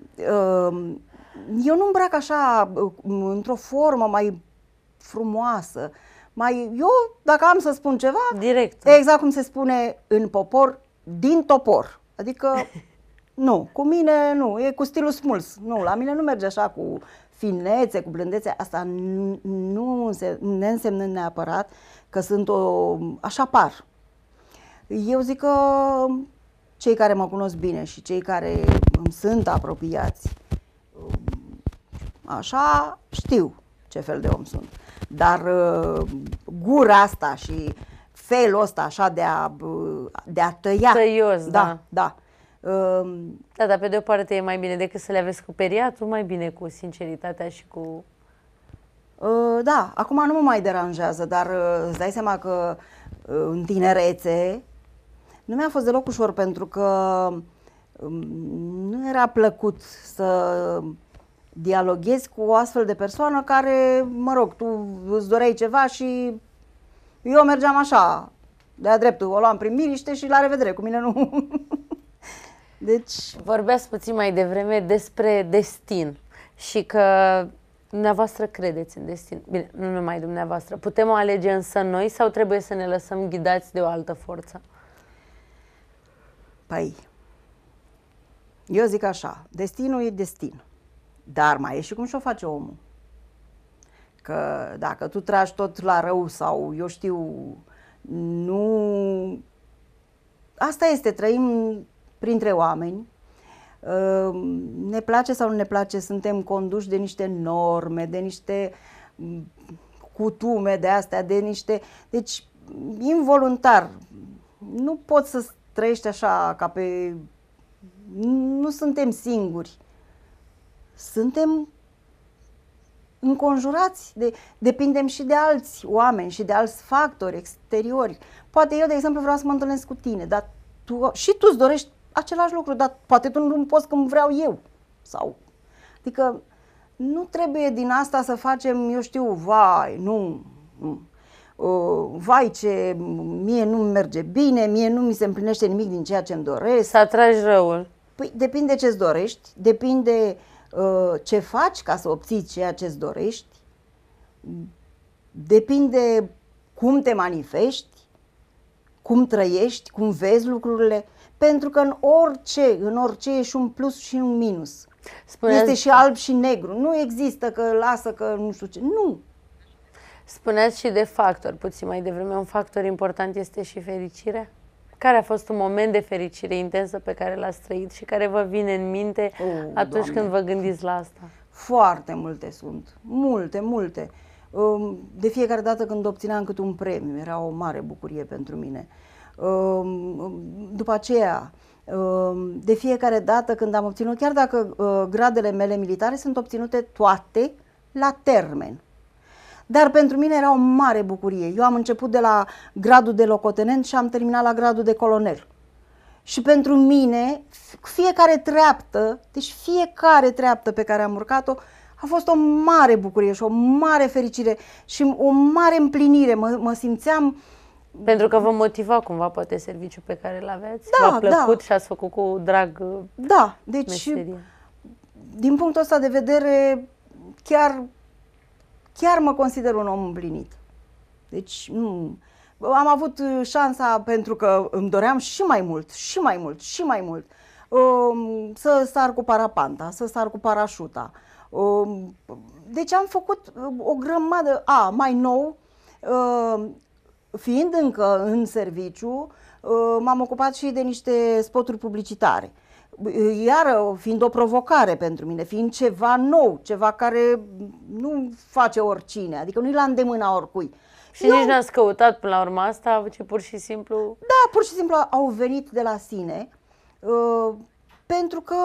eu nu îmbrac așa, într-o formă mai frumoasă, eu, dacă am să spun ceva, direct. Exact cum se spune în popor, din topor. Adică, nu, cu mine nu, e cu stilul smuls. Nu, la mine nu merge așa cu finețe, cu blândețe. Asta nu însemnând neapărat că sunt așa par. Eu zic că cei care mă cunosc bine și cei care îmi sunt apropiați, așa știu ce fel de om sunt. Dar gura asta și felul ăsta așa de a tăia. Tăios, da. Da. Da, dar pe de o parte e mai bine decât să le aveți cu periatul, mai bine cu sinceritatea și cu... Da, acum nu mă mai deranjează, dar îți dai seama că în tinerețe nu mi-a fost deloc ușor, pentru că nu era plăcut să dialoghezi cu o astfel de persoană care, mă rog, tu îți doreai ceva și eu mergeam așa, de-a dreptul, o luam prin miriște și la revedere, cu mine nu. Deci... Vorbeați puțin mai devreme despre destin și că dumneavoastră credeți în destin. Bine, nu numai dumneavoastră. Putem o alege însă noi sau trebuie să ne lăsăm ghidați de o altă forță? Păi, eu zic așa, destinul e destin, dar mai e și cum și-o face omul. Că dacă tu tragi tot la rău sau, eu știu, nu... Asta este, trăim printre oameni, ne place sau nu ne place, suntem conduși de niște norme, de niște cutume de astea, de niște... Deci, involuntar, nu poți să trăiești așa ca pe... Nu suntem singuri. Suntem înconjurați, depindem și de alți oameni și de alți factori exteriori. Poate eu, de exemplu, vreau să mă întâlnesc cu tine, dar tu îți dorești același lucru, dar poate tu nu poți când vreau eu. Adică nu trebuie din asta să facem, eu știu, vai, nu. Vai ce mie nu merge bine, mie nu mi se împlinește nimic din ceea ce îmi doresc. Să atragi răul. Păi depinde ce-ți dorești, depinde ce faci ca să obții ceea ce-ți dorești, depinde cum te manifesti, cum trăiești, cum vezi lucrurile, pentru că în orice e și un plus și un minus. Este și alb și negru, nu există că lasă că nu știu ce, nu. Spuneați și de factori, puțin mai devreme, un factor important este și fericirea? Care a fost un moment de fericire intensă pe care l-ați trăit și care vă vine în minte atunci când vă gândiți la asta? Foarte multe sunt, multe. De fiecare dată când obțineam câte un premiu, era o mare bucurie pentru mine. După aceea, de fiecare dată când am obținut, chiar dacă gradele mele militare sunt obținute toate la termen, dar pentru mine era o mare bucurie. Eu am început de la gradul de locotenent și am terminat la gradul de colonel. Și pentru mine, fiecare treaptă pe care am urcat-o a fost o mare bucurie și o mare fericire și o mare împlinire. Mă simțeam... Pentru că vă motiva cumva poate serviciul pe care îl aveați? V-a plăcut și ați făcut cu drag deci meseria. Din punctul ăsta de vedere chiar mă consider un om împlinit. Deci nu. Am avut șansa, pentru că îmi doream și mai mult, și mai mult, și mai mult, să sar cu parapanta, să sar cu parașuta. Deci am făcut o grămadă. Mai nou, fiind încă în serviciu, m-am ocupat și de niște spoturi publicitare. Iar fiind o provocare pentru mine, fiind ceva nou, ceva care nu face oricine, adică nu-i la îndemâna oricui. Și nici n-ați căutat până la urmă asta, ci pur și simplu... Da, pur și simplu au venit de la sine, pentru că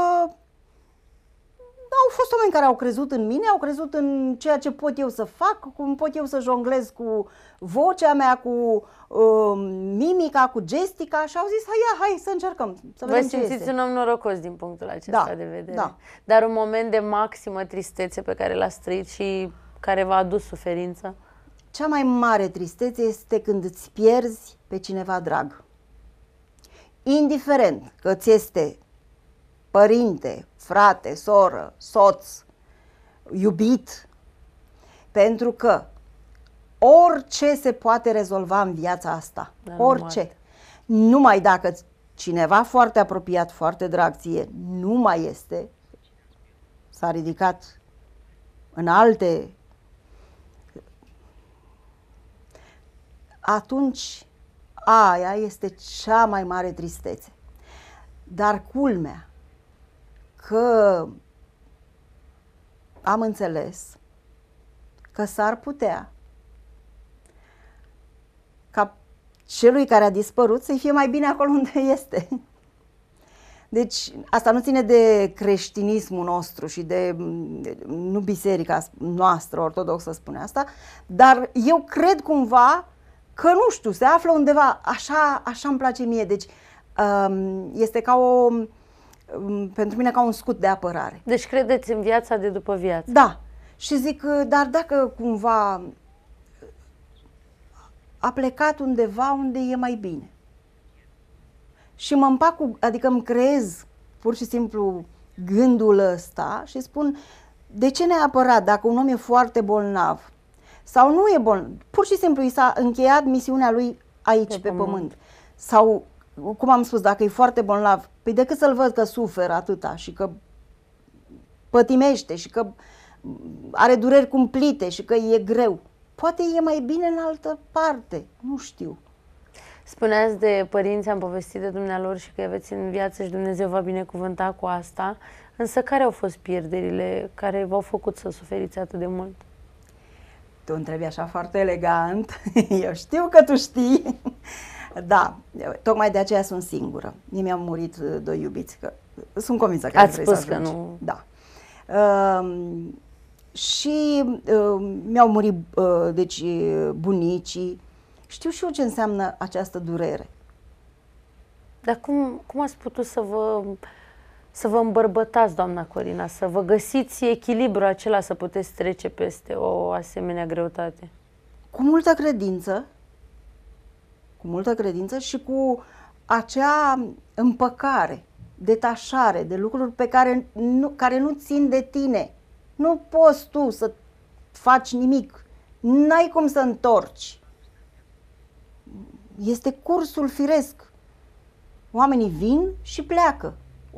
au fost oameni care au crezut în mine, au crezut în ceea ce pot eu să fac, cum pot eu să jonglez cu vocea mea, cu mimica, cu gestica, și au zis, hai să încercăm, să vedem ce este. Vă simțiți un om norocos din punctul acesta de vedere. Da. Dar un moment de maximă tristețe pe care l-ați trăit și care v-a adus suferință? Cea mai mare tristețe este când îți pierzi pe cineva drag. Indiferent că ți este părinte, frate, soră, soț, iubit, pentru că orice se poate rezolva în viața asta, orice. Numai dacă cineva foarte apropiat, foarte drag ție, nu mai este, s-a ridicat în alte, atunci aia este cea mai mare tristețe. Dar culmea că am înțeles că s-ar putea ca celui care a dispărut să-i fie mai bine acolo unde este. Deci asta nu ține de creștinismul nostru și de, nu biserica noastră ortodoxă spune asta, dar eu cred cumva că, nu știu, se află undeva, așa îmi place mie, deci este ca pentru mine ca un scut de apărare. Deci credeți în viața de după viață? Da. Și zic, dar dacă cumva a plecat undeva unde e mai bine și mă împac adică îmi creez pur și simplu gândul ăsta și spun, de ce neapărat dacă un om e foarte bolnav sau nu e bolnav, pur și simplu i s-a încheiat misiunea lui aici pe pământ. Sau, cum am spus, dacă e foarte bolnav, păi decât să-l văd că suferă atâta și că pătimește și că are dureri cumplite și că e greu, poate e mai bine în altă parte, nu știu. Spuneați de părinți, am povestit de dumnealor și că aveți în viață și Dumnezeu va binecuvânta cu asta, însă care au fost pierderile care v-au făcut să suferiți atât de mult? Tu întrebi așa foarte elegant, eu știu că tu știi. Da, tocmai de aceea sunt singură. Mie mi-au murit doi iubiți, că sunt convinsă că ați spus că nu. Da. Și mi-au murit deci bunicii. Știu și eu ce înseamnă această durere. Dar cum ați putut să vă îmbărbătați, doamna Corina, să vă găsiți echilibrul acela să puteți trece peste o asemenea greutate? Cu multă credință și cu acea împăcare, detașare de lucruri pe care nu țin de tine. Nu poți tu să faci nimic, n-ai cum să întorci. Este cursul firesc. Oamenii vin și pleacă.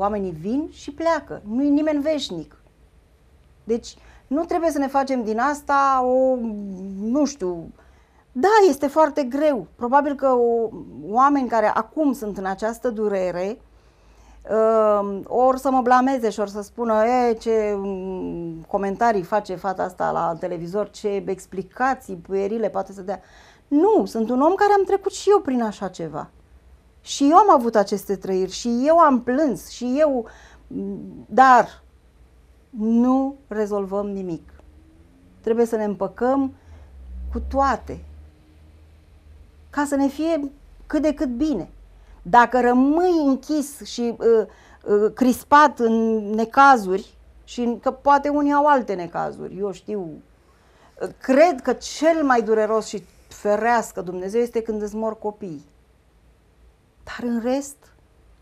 Nu-i nimeni veșnic. Deci nu trebuie să ne facem din asta nu știu. Da, este foarte greu. Probabil că oameni care acum sunt în această durere ori să mă blameze și ori să spună ce comentarii face fata asta la televizor, ce explicații puerile poate să dea. Nu, sunt un om care am trecut și eu prin așa ceva. Și eu am avut aceste trăiri și eu am plâns și eu, dar nu rezolvăm nimic. Trebuie să ne împăcăm cu toate ca să ne fie cât de cât bine. Dacă rămâi închis și crispat în necazuri, și că poate unii au alte necazuri, eu știu, cred că cel mai dureros și ferească Dumnezeu este când îți mor copiii. Dar în rest,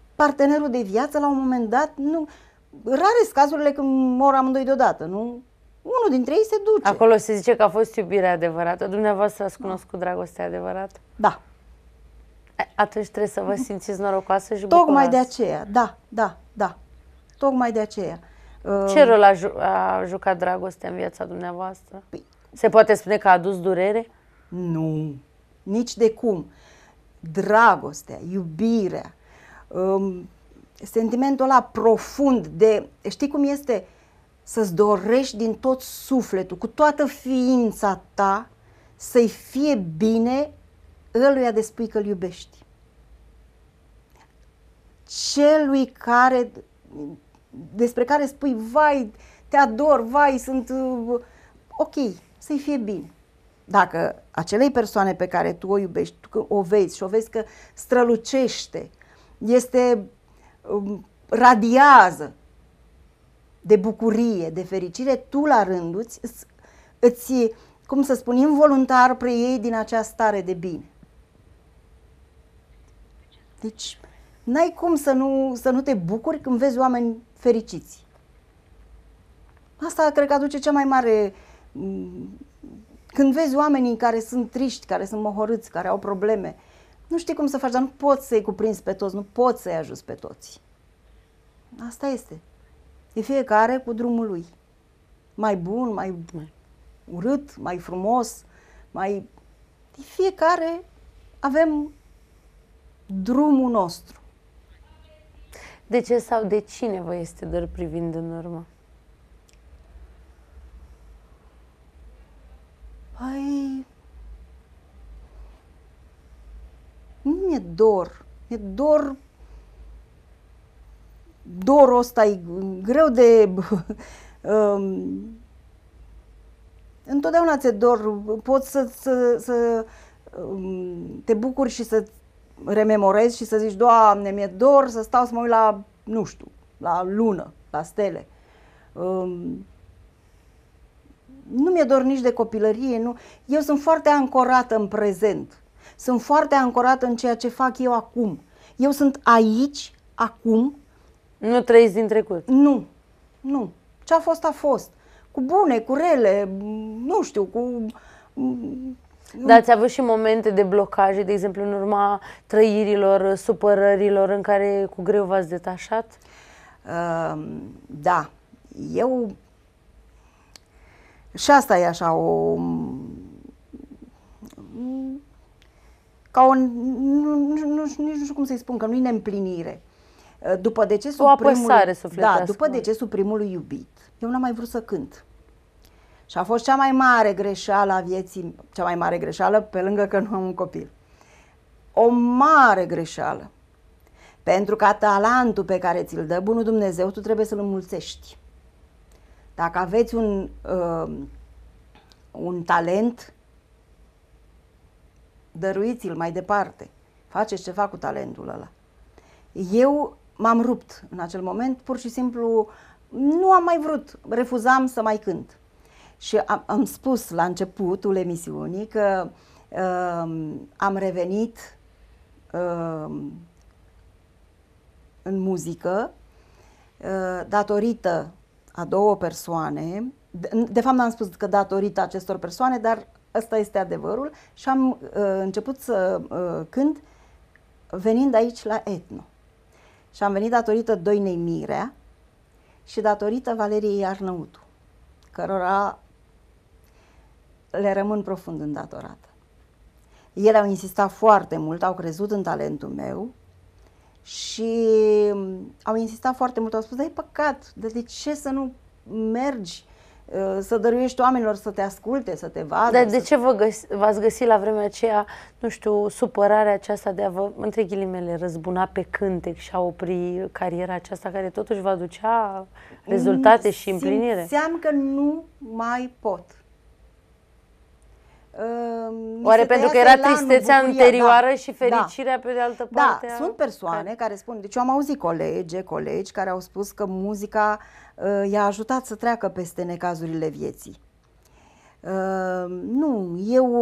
partenerul de viață la un moment dat, nu, rare sunt cazurile când mor amândoi deodată, nu? unul dintre ei se duce. Acolo se zice că a fost iubire adevărată. Dumneavoastră ați cunoscut dragostea adevărată? Da. Atunci trebuie să vă simțiți norocoasă și bucuroasă. Tocmai de aceea, da. Tocmai de aceea. Ce rol a jucat dragostea în viața dumneavoastră? Se poate spune că a adus durere? Nu, nici de cum. Dragostea, iubirea, sentimentul ăla profund de, știi cum este? Să-ți dorești din tot sufletul, cu toată ființa ta, să-i fie bine ăluia de spui că-l iubești. Celui despre care spui, vai, te ador, vai, sunt ok, să-i fie bine. Dacă acelei persoane pe care tu o iubești, tu o vezi și o vezi că strălucește, radiază de bucurie, de fericire, tu la rândul îți, cum să spun, involuntar preiei din acea stare de bine. Deci, n-ai cum să nu te bucuri când vezi oameni fericiți. Asta cred că aduce cea mai mare... Când vezi oamenii care sunt triști, care sunt mohorâți, care au probleme, nu știi cum să faci, dar nu poți să-i cuprinzi pe toți, nu poți să-i ajuți pe toți. Asta este. E fiecare cu drumul lui. Mai bun, mai urât, mai frumos, fiecare avem drumul nostru. De ce sau de cine vă este dor privind în urmă? Păi, nu mi-e dor. E dor. Dorul ăsta e greu de... întotdeauna ți-e dor. Poți să te bucuri și să rememorezi și să zici, Doamne, mi-e dor să stau să mă uit la, nu știu, la lună, la stele. Nu mi-e dor nici de copilărie, nu. Eu sunt foarte ancorată în prezent. Sunt foarte ancorată în ceea ce fac eu acum. Eu sunt aici, acum. Nu trăiți din trecut? Nu. Ce a fost, a fost. Cu bune, cu rele, nu știu, cu... Dar ați avut și momente de blocaje, de exemplu, în urma trăirilor, supărărilor, în care cu greu v-ați detașat? Da. Eu... Și asta e așa nu știu cum să-i spun, că nu-i neîmplinire. După decesul apăsare sufletească. Da, după decesul primului iubit, eu n-am mai vrut să cânt. Și a fost cea mai mare greșeală a vieții, cea mai mare greșeală, pe lângă că nu am un copil. O mare greșeală. Pentru că talentul pe care ți-l dă bunul Dumnezeu, tu trebuie să-l înmulțești. Dacă aveți un talent, dăruiți-l mai departe. Faceți ceva cu talentul ăla. Eu m-am rupt în acel moment, pur și simplu nu am mai vrut, refuzam să mai cânt. Și am spus la începutul emisiunii că am revenit în muzică datorită a două persoane. De fapt n-am spus că datorită acestor persoane, dar ăsta este adevărul. Și am început să cânt venind aici la Etno. Și am venit datorită Doinei Mirea și datorită Valeriei Arnăutu, cărora le rămân profund îndatorată. Ele au insistat foarte mult, au crezut în talentul meu și au insistat foarte mult, au spus, da, e păcat, de ce să nu mergi, să dăruiești oamenilor să te asculte, să te vadă. Dar de ce v-ați găsit la vremea aceea, nu știu, supărarea aceasta de a vă, între ghilimele, răzbuna pe cântec și a opri cariera aceasta care totuși vă aducea rezultate și împlinire? Simțeam că nu mai pot. Oare pentru că era tristețea anterioară și fericirea pe de altă parte? Da, sunt persoane care spun, deci eu am auzit colegi care au spus că muzica i-a ajutat să treacă peste necazurile vieții. Nu,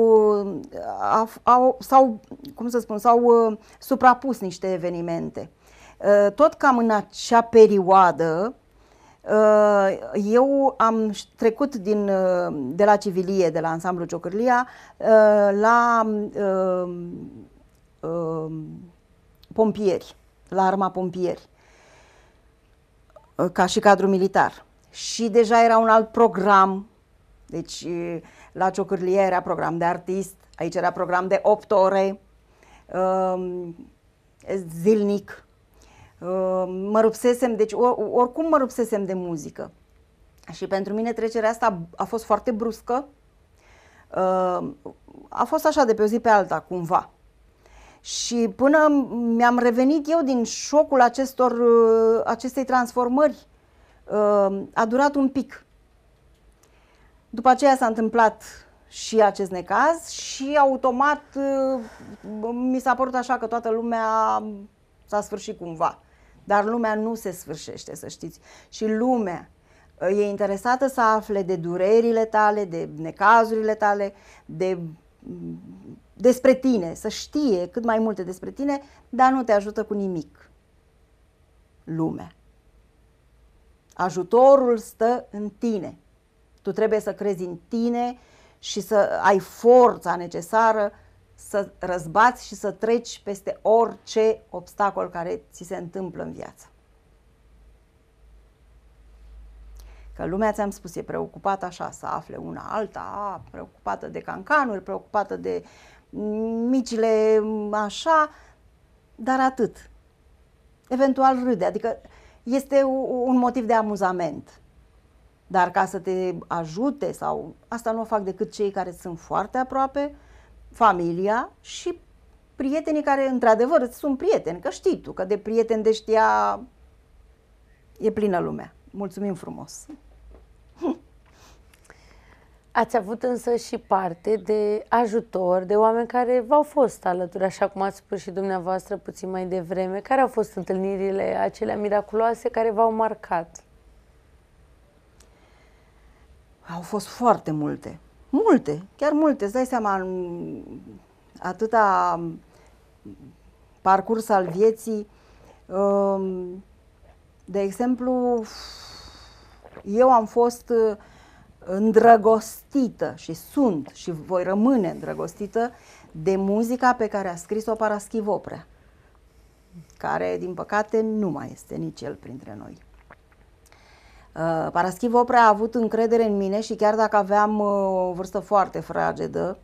s-au suprapus niște evenimente. Tot cam în acea perioadă Eu am trecut de la civilie, de la ansamblu Ciocârlia, la pompieri, la arma pompieri, ca și cadru militar. Și deja era un alt program, deci la Ciocârlia era program de artist, aici era program de 8 ore, zilnic. Mă rupsesem, deci oricum mă rupsesem de muzică. Și pentru mine trecerea asta a fost foarte bruscă. A fost așa de pe o zi pe alta, cumva. Și până mi-am revenit eu din șocul acestei transformări, a durat un pic. După aceea s-a întâmplat și acest necaz și automat mi s-a părut așa că toată lumea s-a sfârșit cumva. Dar lumea nu se sfârșește, să știți. Și lumea e interesată să afle de durerile tale, de necazurile tale, despre tine, să știe cât mai multe despre tine, dar nu te ajută cu nimic. Lumea. Ajutorul stă în tine. Tu trebuie să crezi în tine și să ai forța necesară să răzbați și să treci peste orice obstacol care ți se întâmplă în viață. Că lumea, ți-am spus, e preocupată așa, să afle una alta, preocupată de cancanuri, preocupată de micile așa, dar atât. Eventual râde, adică este un motiv de amuzament. Dar ca să te ajute, sau asta nu o fac decât cei care sunt foarte aproape, familia și prietenii care, într-adevăr, sunt prieteni, că știi tu, că de prieteni de ăștia e plină lumea. Mulțumim frumos! Ați avut însă și parte de ajutor, de oameni care v-au fost alături, așa cum ați spus și dumneavoastră puțin mai devreme. Care au fost întâlnirile acelea miraculoase care v-au marcat? Au fost foarte multe. Multe, chiar multe. Îți dai seama, atâta parcurs al vieții. De exemplu, eu am fost îndrăgostită și sunt și voi rămâne îndrăgostită de muzica pe care a scris-o Paraschiv Oprea, care, din păcate, nu mai este nici el printre noi. Paraschiv Oprea a avut încredere în mine și chiar dacă aveam o vârstă foarte fragedă,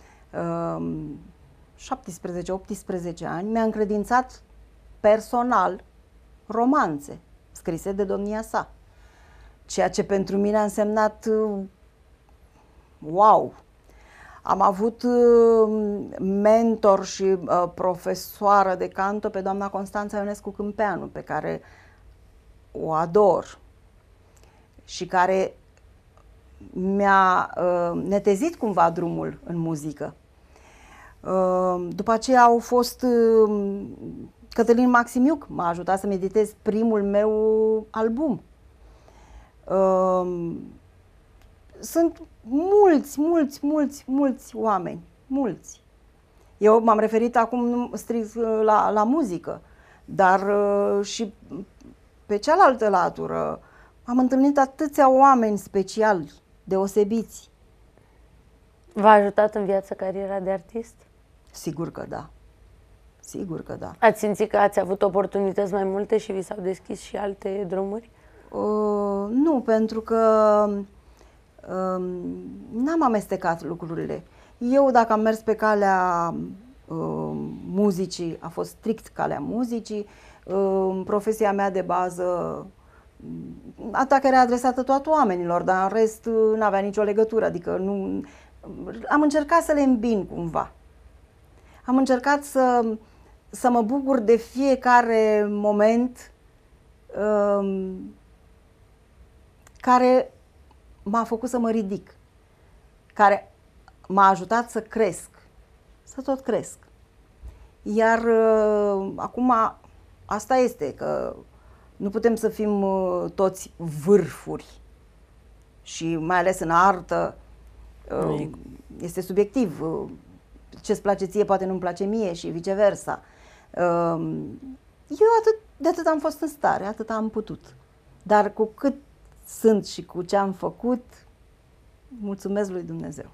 17-18 ani, mi-a încredințat personal romanțe scrise de domnia sa. Ceea ce pentru mine a însemnat wow! Am avut mentor și profesoară de canto pe doamna Constanța Ionescu Câmpeanu, pe care o ador și care mi-a netezit cumva drumul în muzică. După aceea au fost Cătălin Maximiuc, m-a ajutat să meditez primul meu album. Sunt mulți oameni, mulți. Eu m-am referit acum strict la muzică, dar și pe cealaltă latură am întâlnit atâția oameni speciali, deosebiți. V-a ajutat în viață cariera de artist? Sigur că da. Sigur că da. Ați simțit că ați avut oportunități mai multe și vi s-au deschis și alte drumuri? Nu, pentru că n-am amestecat lucrurile. Eu, dacă am mers pe calea muzicii, a fost strict calea muzicii. Profesia mea de bază, ataca era adresată tuturor oamenilor, dar în rest n-avea nicio legătură. Adică nu, am încercat să le îmbin cumva. Am încercat să mă bucur de fiecare moment care m-a făcut să mă ridic, care m-a ajutat să cresc, să tot cresc. Iar acum asta este, că nu putem să fim toți vârfuri și mai ales în artă este subiectiv. Ce-ți place ție poate nu-mi place mie și viceversa. Eu de atât am fost în stare, atât am putut. Dar cu cât sunt și cu ce am făcut, mulțumesc lui Dumnezeu.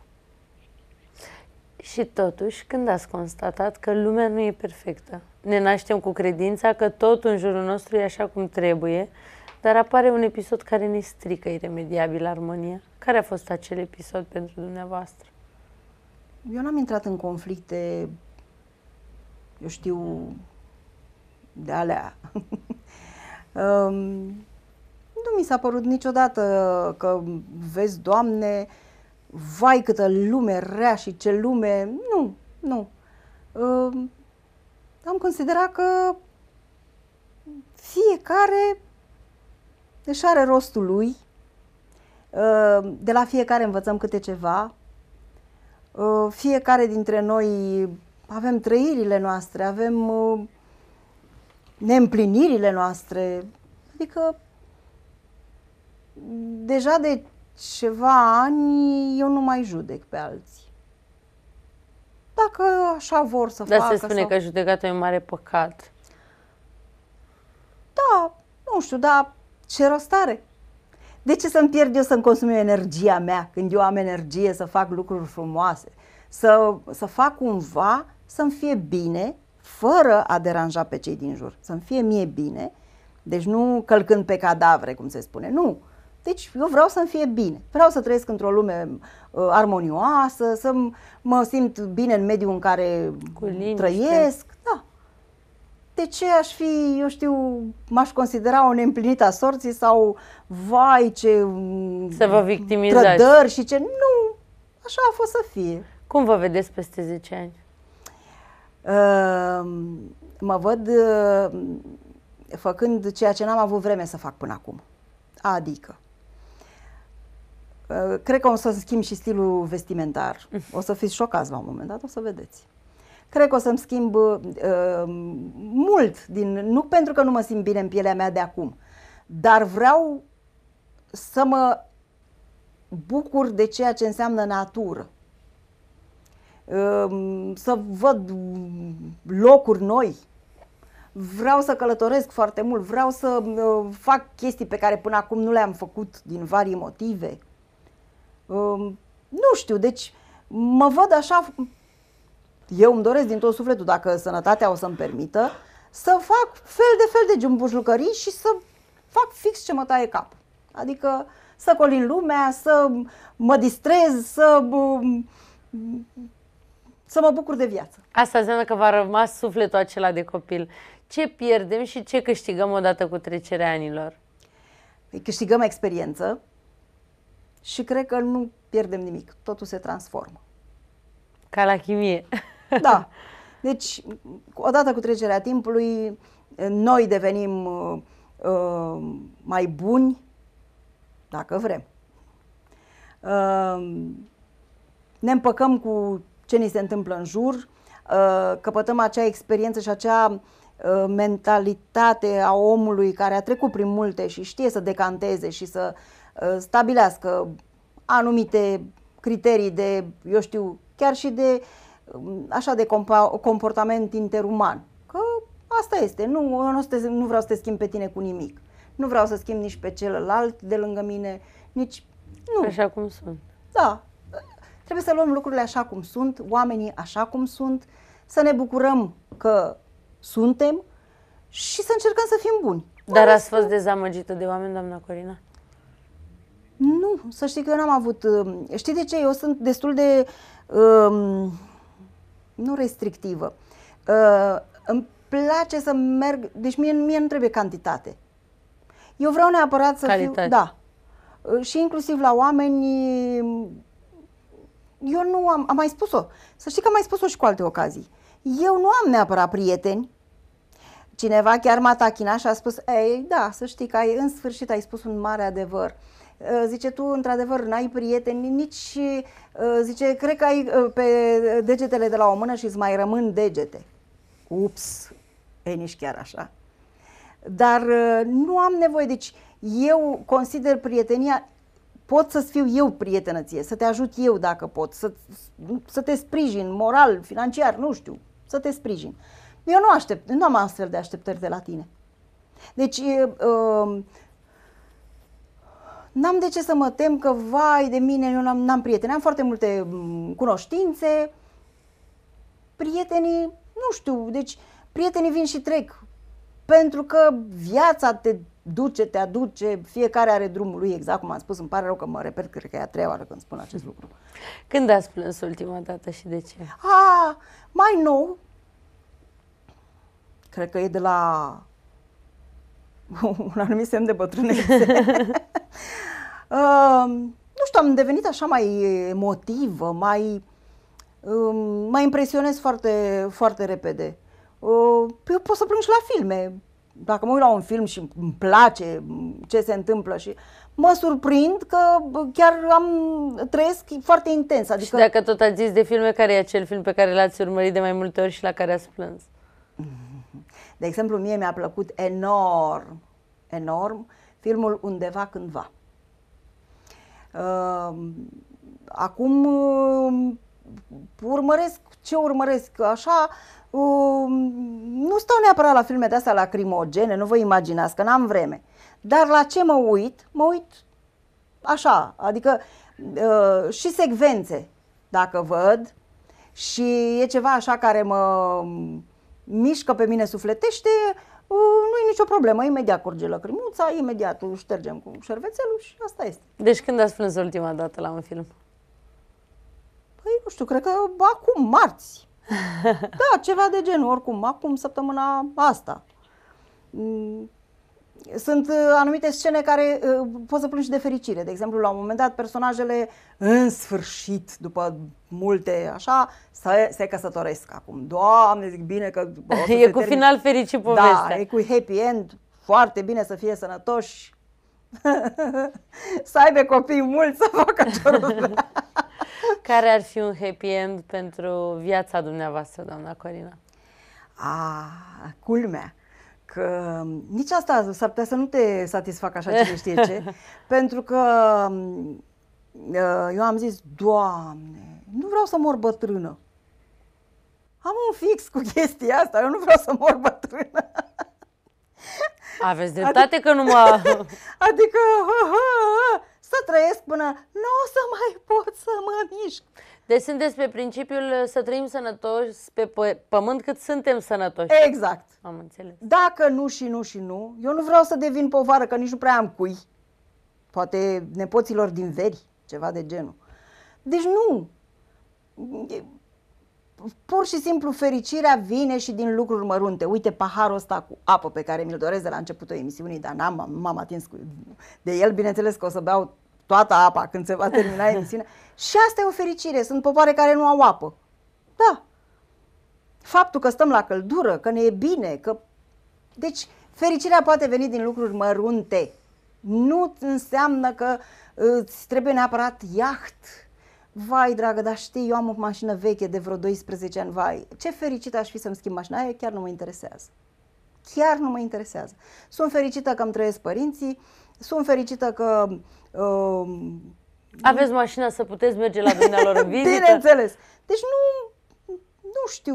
Și totuși, când ați constatat că lumea nu e perfectă? Ne naștem cu credința că tot în jurul nostru e așa cum trebuie, dar apare un episod care ne strică iremediabil armonia. Care a fost acel episod pentru dumneavoastră? Eu n-am intrat în conflicte, eu știu, de alea. Nu mi s-a părut niciodată că, vezi, Doamne, vai câtă lume rea și ce lume... Nu. Am considerat că fiecare își are rostul lui, de la fiecare învățăm câte ceva, fiecare dintre noi avem trăirile noastre, avem neîmplinirile noastre, adică deja de ceva ani eu nu mai judec pe alții. Dacă așa vor să facă... Dar se spune că judecata e un mare păcat. Da, nu știu, dar ce rost are? De ce să-mi pierd eu să-mi consum eu energia mea când eu am energie să fac lucruri frumoase? Să fac cumva să-mi fie bine, fără a deranja pe cei din jur. Să-mi fie mie bine, deci nu călcând pe cadavre, cum se spune, nu. Deci eu vreau să-mi fie bine. Vreau să trăiesc într-o lume armonioasă, să mă simt bine în mediul în care trăiesc. Da. De ce aș fi, eu știu, m-aș considera o neîmplinită a sorții sau vai ce să vă victimizați. Trădări și ce... Nu, așa a fost să fie. Cum vă vedeți peste 10 ani? Mă văd făcând ceea ce n-am avut vreme să fac până acum. Adică, cred că o să schimb și stilul vestimentar. O să fiți șocați la un moment dat, o să vedeți. Cred că o să-mi schimb mult, nu pentru că nu mă simt bine în pielea mea de acum, dar vreau să mă bucur de ceea ce înseamnă natură. Să văd locuri noi. Vreau să călătoresc foarte mult, vreau să fac chestii pe care până acum nu le-am făcut din vari motive. Nu știu, deci mă văd așa, eu îmi doresc din tot sufletul, dacă sănătatea o să-mi permită, să fac fel de jumbușlucării și să fac fix ce mă taie cap. Adică să colin lumea, să mă distrez, să mă bucur de viață. Asta înseamnă că v-a rămas sufletul acela de copil. Ce pierdem și ce câștigăm odată cu trecerea anilor? Câștigăm experiență și cred că nu pierdem nimic. Totul se transformă. Ca la chimie. Da. Deci, odată cu trecerea timpului, noi devenim mai buni, dacă vrem. Ne împăcăm cu ce ni se întâmplă în jur, căpătăm acea experiență și acea mentalitate a omului care a trecut prin multe și știe să decanteze și să stabilească anumite criterii de, eu știu, chiar și de așa de comportament interuman. Că asta este, nu vreau să te schimb pe tine cu nimic. Nu vreau să schimb nici pe celălalt de lângă mine, nici... Nu. Așa cum sunt. Da. Trebuie să luăm lucrurile așa cum sunt, oamenii așa cum sunt, să ne bucurăm că suntem și să încercăm să fim buni. Dar ați fost dezamăgită de oameni, doamna Corina? Nu, să știi că eu n-am avut... Știi de ce? Eu sunt destul de... nu restrictivă. Îmi place să merg... Deci mie nu trebuie cantitate. Eu vreau neapărat să calitate. Fiu... Da. Și inclusiv la oameni... Eu nu am mai spus-o. Să știi că am mai spus-o și cu alte ocazii. Eu nu am neapărat prieteni. Cineva chiar m-a tachinat și a spus: ei, da, să știi că în sfârșit ai spus un mare adevăr. Zice, tu într-adevăr n-ai prieteni, nici, zice, cred că ai pe degetele de la o mână și îți mai rămân degete. Ups, nici chiar așa. Dar nu am nevoie, deci eu consider prietenia, pot să-ți fiu eu prietenă ție, să te ajut eu dacă pot, să te sprijin moral, financiar, nu știu, să te sprijin. Eu nu am astfel de așteptări de la tine. Deci, n-am de ce să mă tem că, vai de mine, eu n-am prieteni. Am foarte multe cunoștințe. Prietenii, nu știu, deci prietenii vin și trec. Pentru că viața te duce, te aduce, fiecare are drumul lui, exact cum am spus. Îmi pare rău că mă repet, cred că e a treia oară când spun acest lucru. Când ați plâns ultima dată și de ce? Mai nou, cred că e de la un anumit semn de bătrânețe. Nu știu, am devenit așa mai emotivă, mă impresionez foarte, foarte repede. Eu pot să plâng și la filme. Dacă mă uit la un film și îmi place ce se întâmplă și mă surprind că chiar trăiesc foarte intens. Adică... Și dacă tot ați zis de filme, care e acel film pe care l-ați urmărit de mai multe ori și la care ați plâns? De exemplu, mie mi-a plăcut enorm filmul Undeva Cândva. Acum urmăresc așa, nu stau neapărat la filme de astea lacrimogene, nu vă imaginați că n-am vreme. Dar la ce mă uit? Mă uit așa, adică și secvențe, dacă văd, și e ceva așa care mă mișcă pe mine, sufletește, nu e nicio problemă, imediat curge lăcrimuța, imediat o ștergem cu șervețelul și asta este. Deci când ați plâns ultima dată la un film? Păi nu știu, cred că acum, marți. Da, ceva de genul, oricum, acum săptămâna asta. Sunt anumite scene care pot să plâng și de fericire. De exemplu, la un moment dat, personajele, în sfârșit, după multe, așa, se căsătoresc acum. Doamne, zic bine că... E cu final fericit povestea. Da, e cu happy end, foarte bine, să fie sănătoși, să aibă copii mulți, să facă ce Care ar fi un happy end pentru viața dumneavoastră, doamna Corina? Culmea că nici asta s-ar putea să nu te satisfacă așa, cine știe ce, pentru că eu am zis, Doamne, nu vreau să mor bătrână. Am un fix cu chestia asta, eu nu vreau să mor bătrână. Aveți dreptate că nu mă... Adică să trăiesc până nu o să mai pot să mă mișc. Deci sunteți pe principiul să trăim sănătoși pe pământ cât suntem sănătoși. Exact. Am înțeles. Dacă nu și nu și nu, eu nu vreau să devin povară, că nici nu prea am cui. Poate nepoților din veri, ceva de genul. Deci nu. Pur și simplu fericirea vine și din lucruri mărunte. Uite paharul ăsta cu apă pe care mi-l doresc de la începutul emisiunii, dar m-am atins de el. Bineînțeles că o să beau toată apa când se va termina emisiunea. Și asta e o fericire. Sunt popoare care nu au apă. Da. Faptul că stăm la căldură, că ne e bine, că... Deci, fericirea poate veni din lucruri mărunte. Nu înseamnă că îți trebuie neapărat iaht. Vai, dragă, dar știi, eu am o mașină veche de vreo 12 ani, vai, ce fericită aș fi să-mi schimb mașina aia, chiar nu mă interesează. Chiar nu mă interesează. Sunt fericită că îmi trăiesc părinții, sunt fericită că... Aveți mașina să puteți merge la dumnealor în vizită? Bineînțeles. Deci nu știu,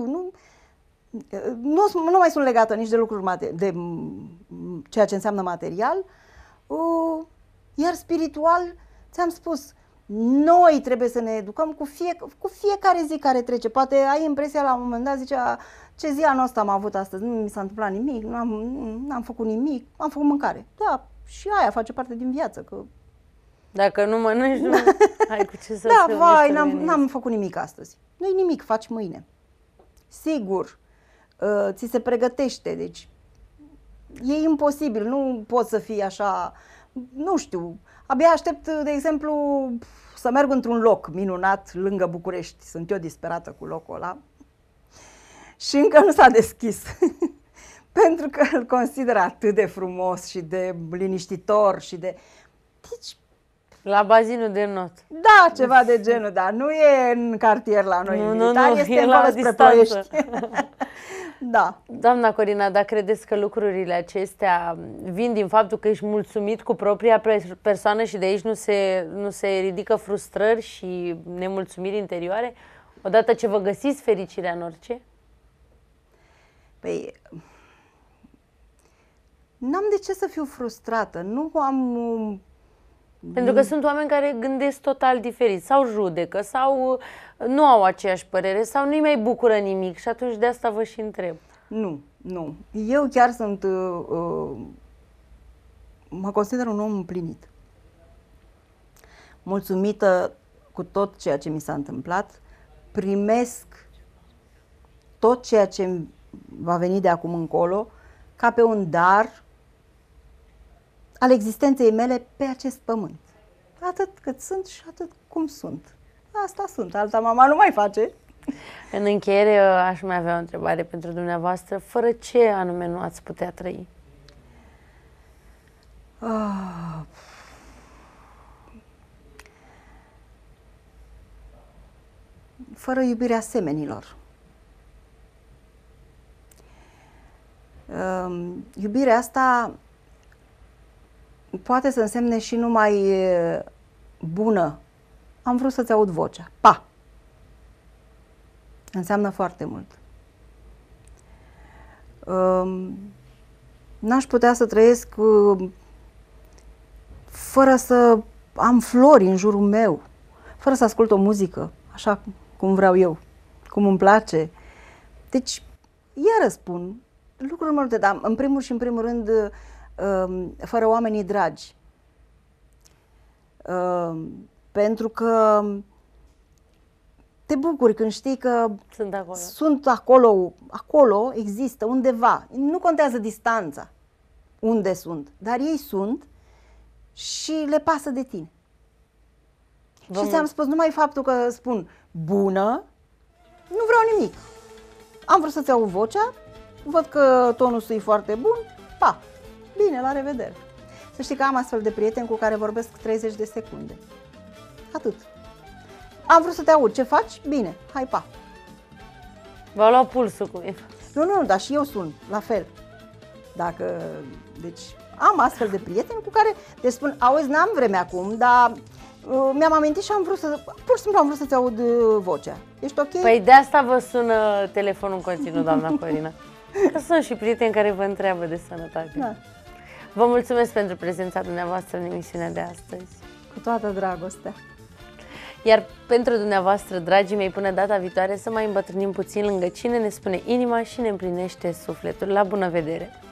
nu mai sunt legată nici de lucruri de ceea ce înseamnă material, iar spiritual, ți-am spus, noi trebuie să ne educăm cu fiecare zi care trece. Poate ai impresia la un moment dat, zicea, ce zi anul ăsta am avut astăzi, nu mi s-a întâmplat nimic, n-am făcut nimic, am făcut mâncare. Da, și aia face parte din viață. Că... Dacă nu mănânci, nu ai cu ce să da, vai, n-am făcut nimic astăzi. Nu-i nimic, faci mâine. Sigur, ți se pregătește, deci e imposibil, nu poți să fii așa, nu știu, abia aștept, de exemplu, să merg într-un loc minunat lângă București. Sunt eu disperată cu locul ăla și încă nu s-a deschis. Pentru că îl consider atât de frumos și de liniștitor și de... Deci... La bazinul de not. Da, ceva de genul, dar nu e în cartier la noi, nu, este e la spre Ploiești. Da. Doamna Corina, dar credeți că lucrurile acestea vin din faptul că ești mulțumit cu propria persoană și de aici nu se ridică frustrări și nemulțumiri interioare? Odată ce vă găsiți fericirea în orice? Păi, n-am de ce să fiu frustrată. Nu am Pentru că sunt oameni care gândesc total diferit sau judecă sau nu au aceeași părere sau nu-i mai bucură nimic și atunci de asta vă și întreb. Nu, nu. Eu chiar sunt, mă consider un om împlinit. Mulțumită cu tot ceea ce mi s-a întâmplat, primesc tot ceea ce va veni de acum încolo ca pe un dar al existenței mele pe acest pământ. Atât cât sunt și atât cum sunt. Asta sunt, alta mama nu mai face. În încheiere aș mai avea o întrebare pentru dumneavoastră. Fără ce anume nu ați putea trăi? Fără iubirea semenilor. Iubirea asta poate să însemne și numai bună. Am vrut să-ți aud vocea. Pa! Înseamnă foarte mult. N-aș putea să trăiesc fără să am flori în jurul meu, fără să ascult o muzică, așa cum vreau eu, cum îmi place. Deci, iară spun, lucruri multe, dar în primul și în primul rând, fără oamenii dragi. Pentru că te bucuri când știi că sunt acolo, acolo există, undeva. Nu contează distanța unde sunt, dar ei sunt și le pasă de tine. Și ți-am spus, numai faptul că spun bună, nu vreau nimic. Am vrut să-ți aud vocea, văd că tonul e foarte bun, pa, bine, la revedere. Să știi că am astfel de prieteni cu care vorbesc 30 de secunde. Atât. Am vrut să te aud, ce faci? Bine, hai, pa. V-au luat pulsul cu mine. Nu, dar și eu sun, la fel. Deci, am astfel de prieteni cu care, deci spun, auzi, n-am vreme acum, dar mi-am amintit și am vrut pur și simplu am vrut să-ți aud vocea. Ești ok? Păi de asta vă sună telefonul în continuu, doamna Corina. Că sunt și prieteni care vă întreabă de sănătate. Da. Vă mulțumesc pentru prezența dumneavoastră în emisiunea de astăzi. Cu toată dragostea. Iar pentru dumneavoastră, dragii mei, până data viitoare să mai îmbătrânim puțin lângă cine ne spune inima și ne împlinește sufletul. La bună vedere!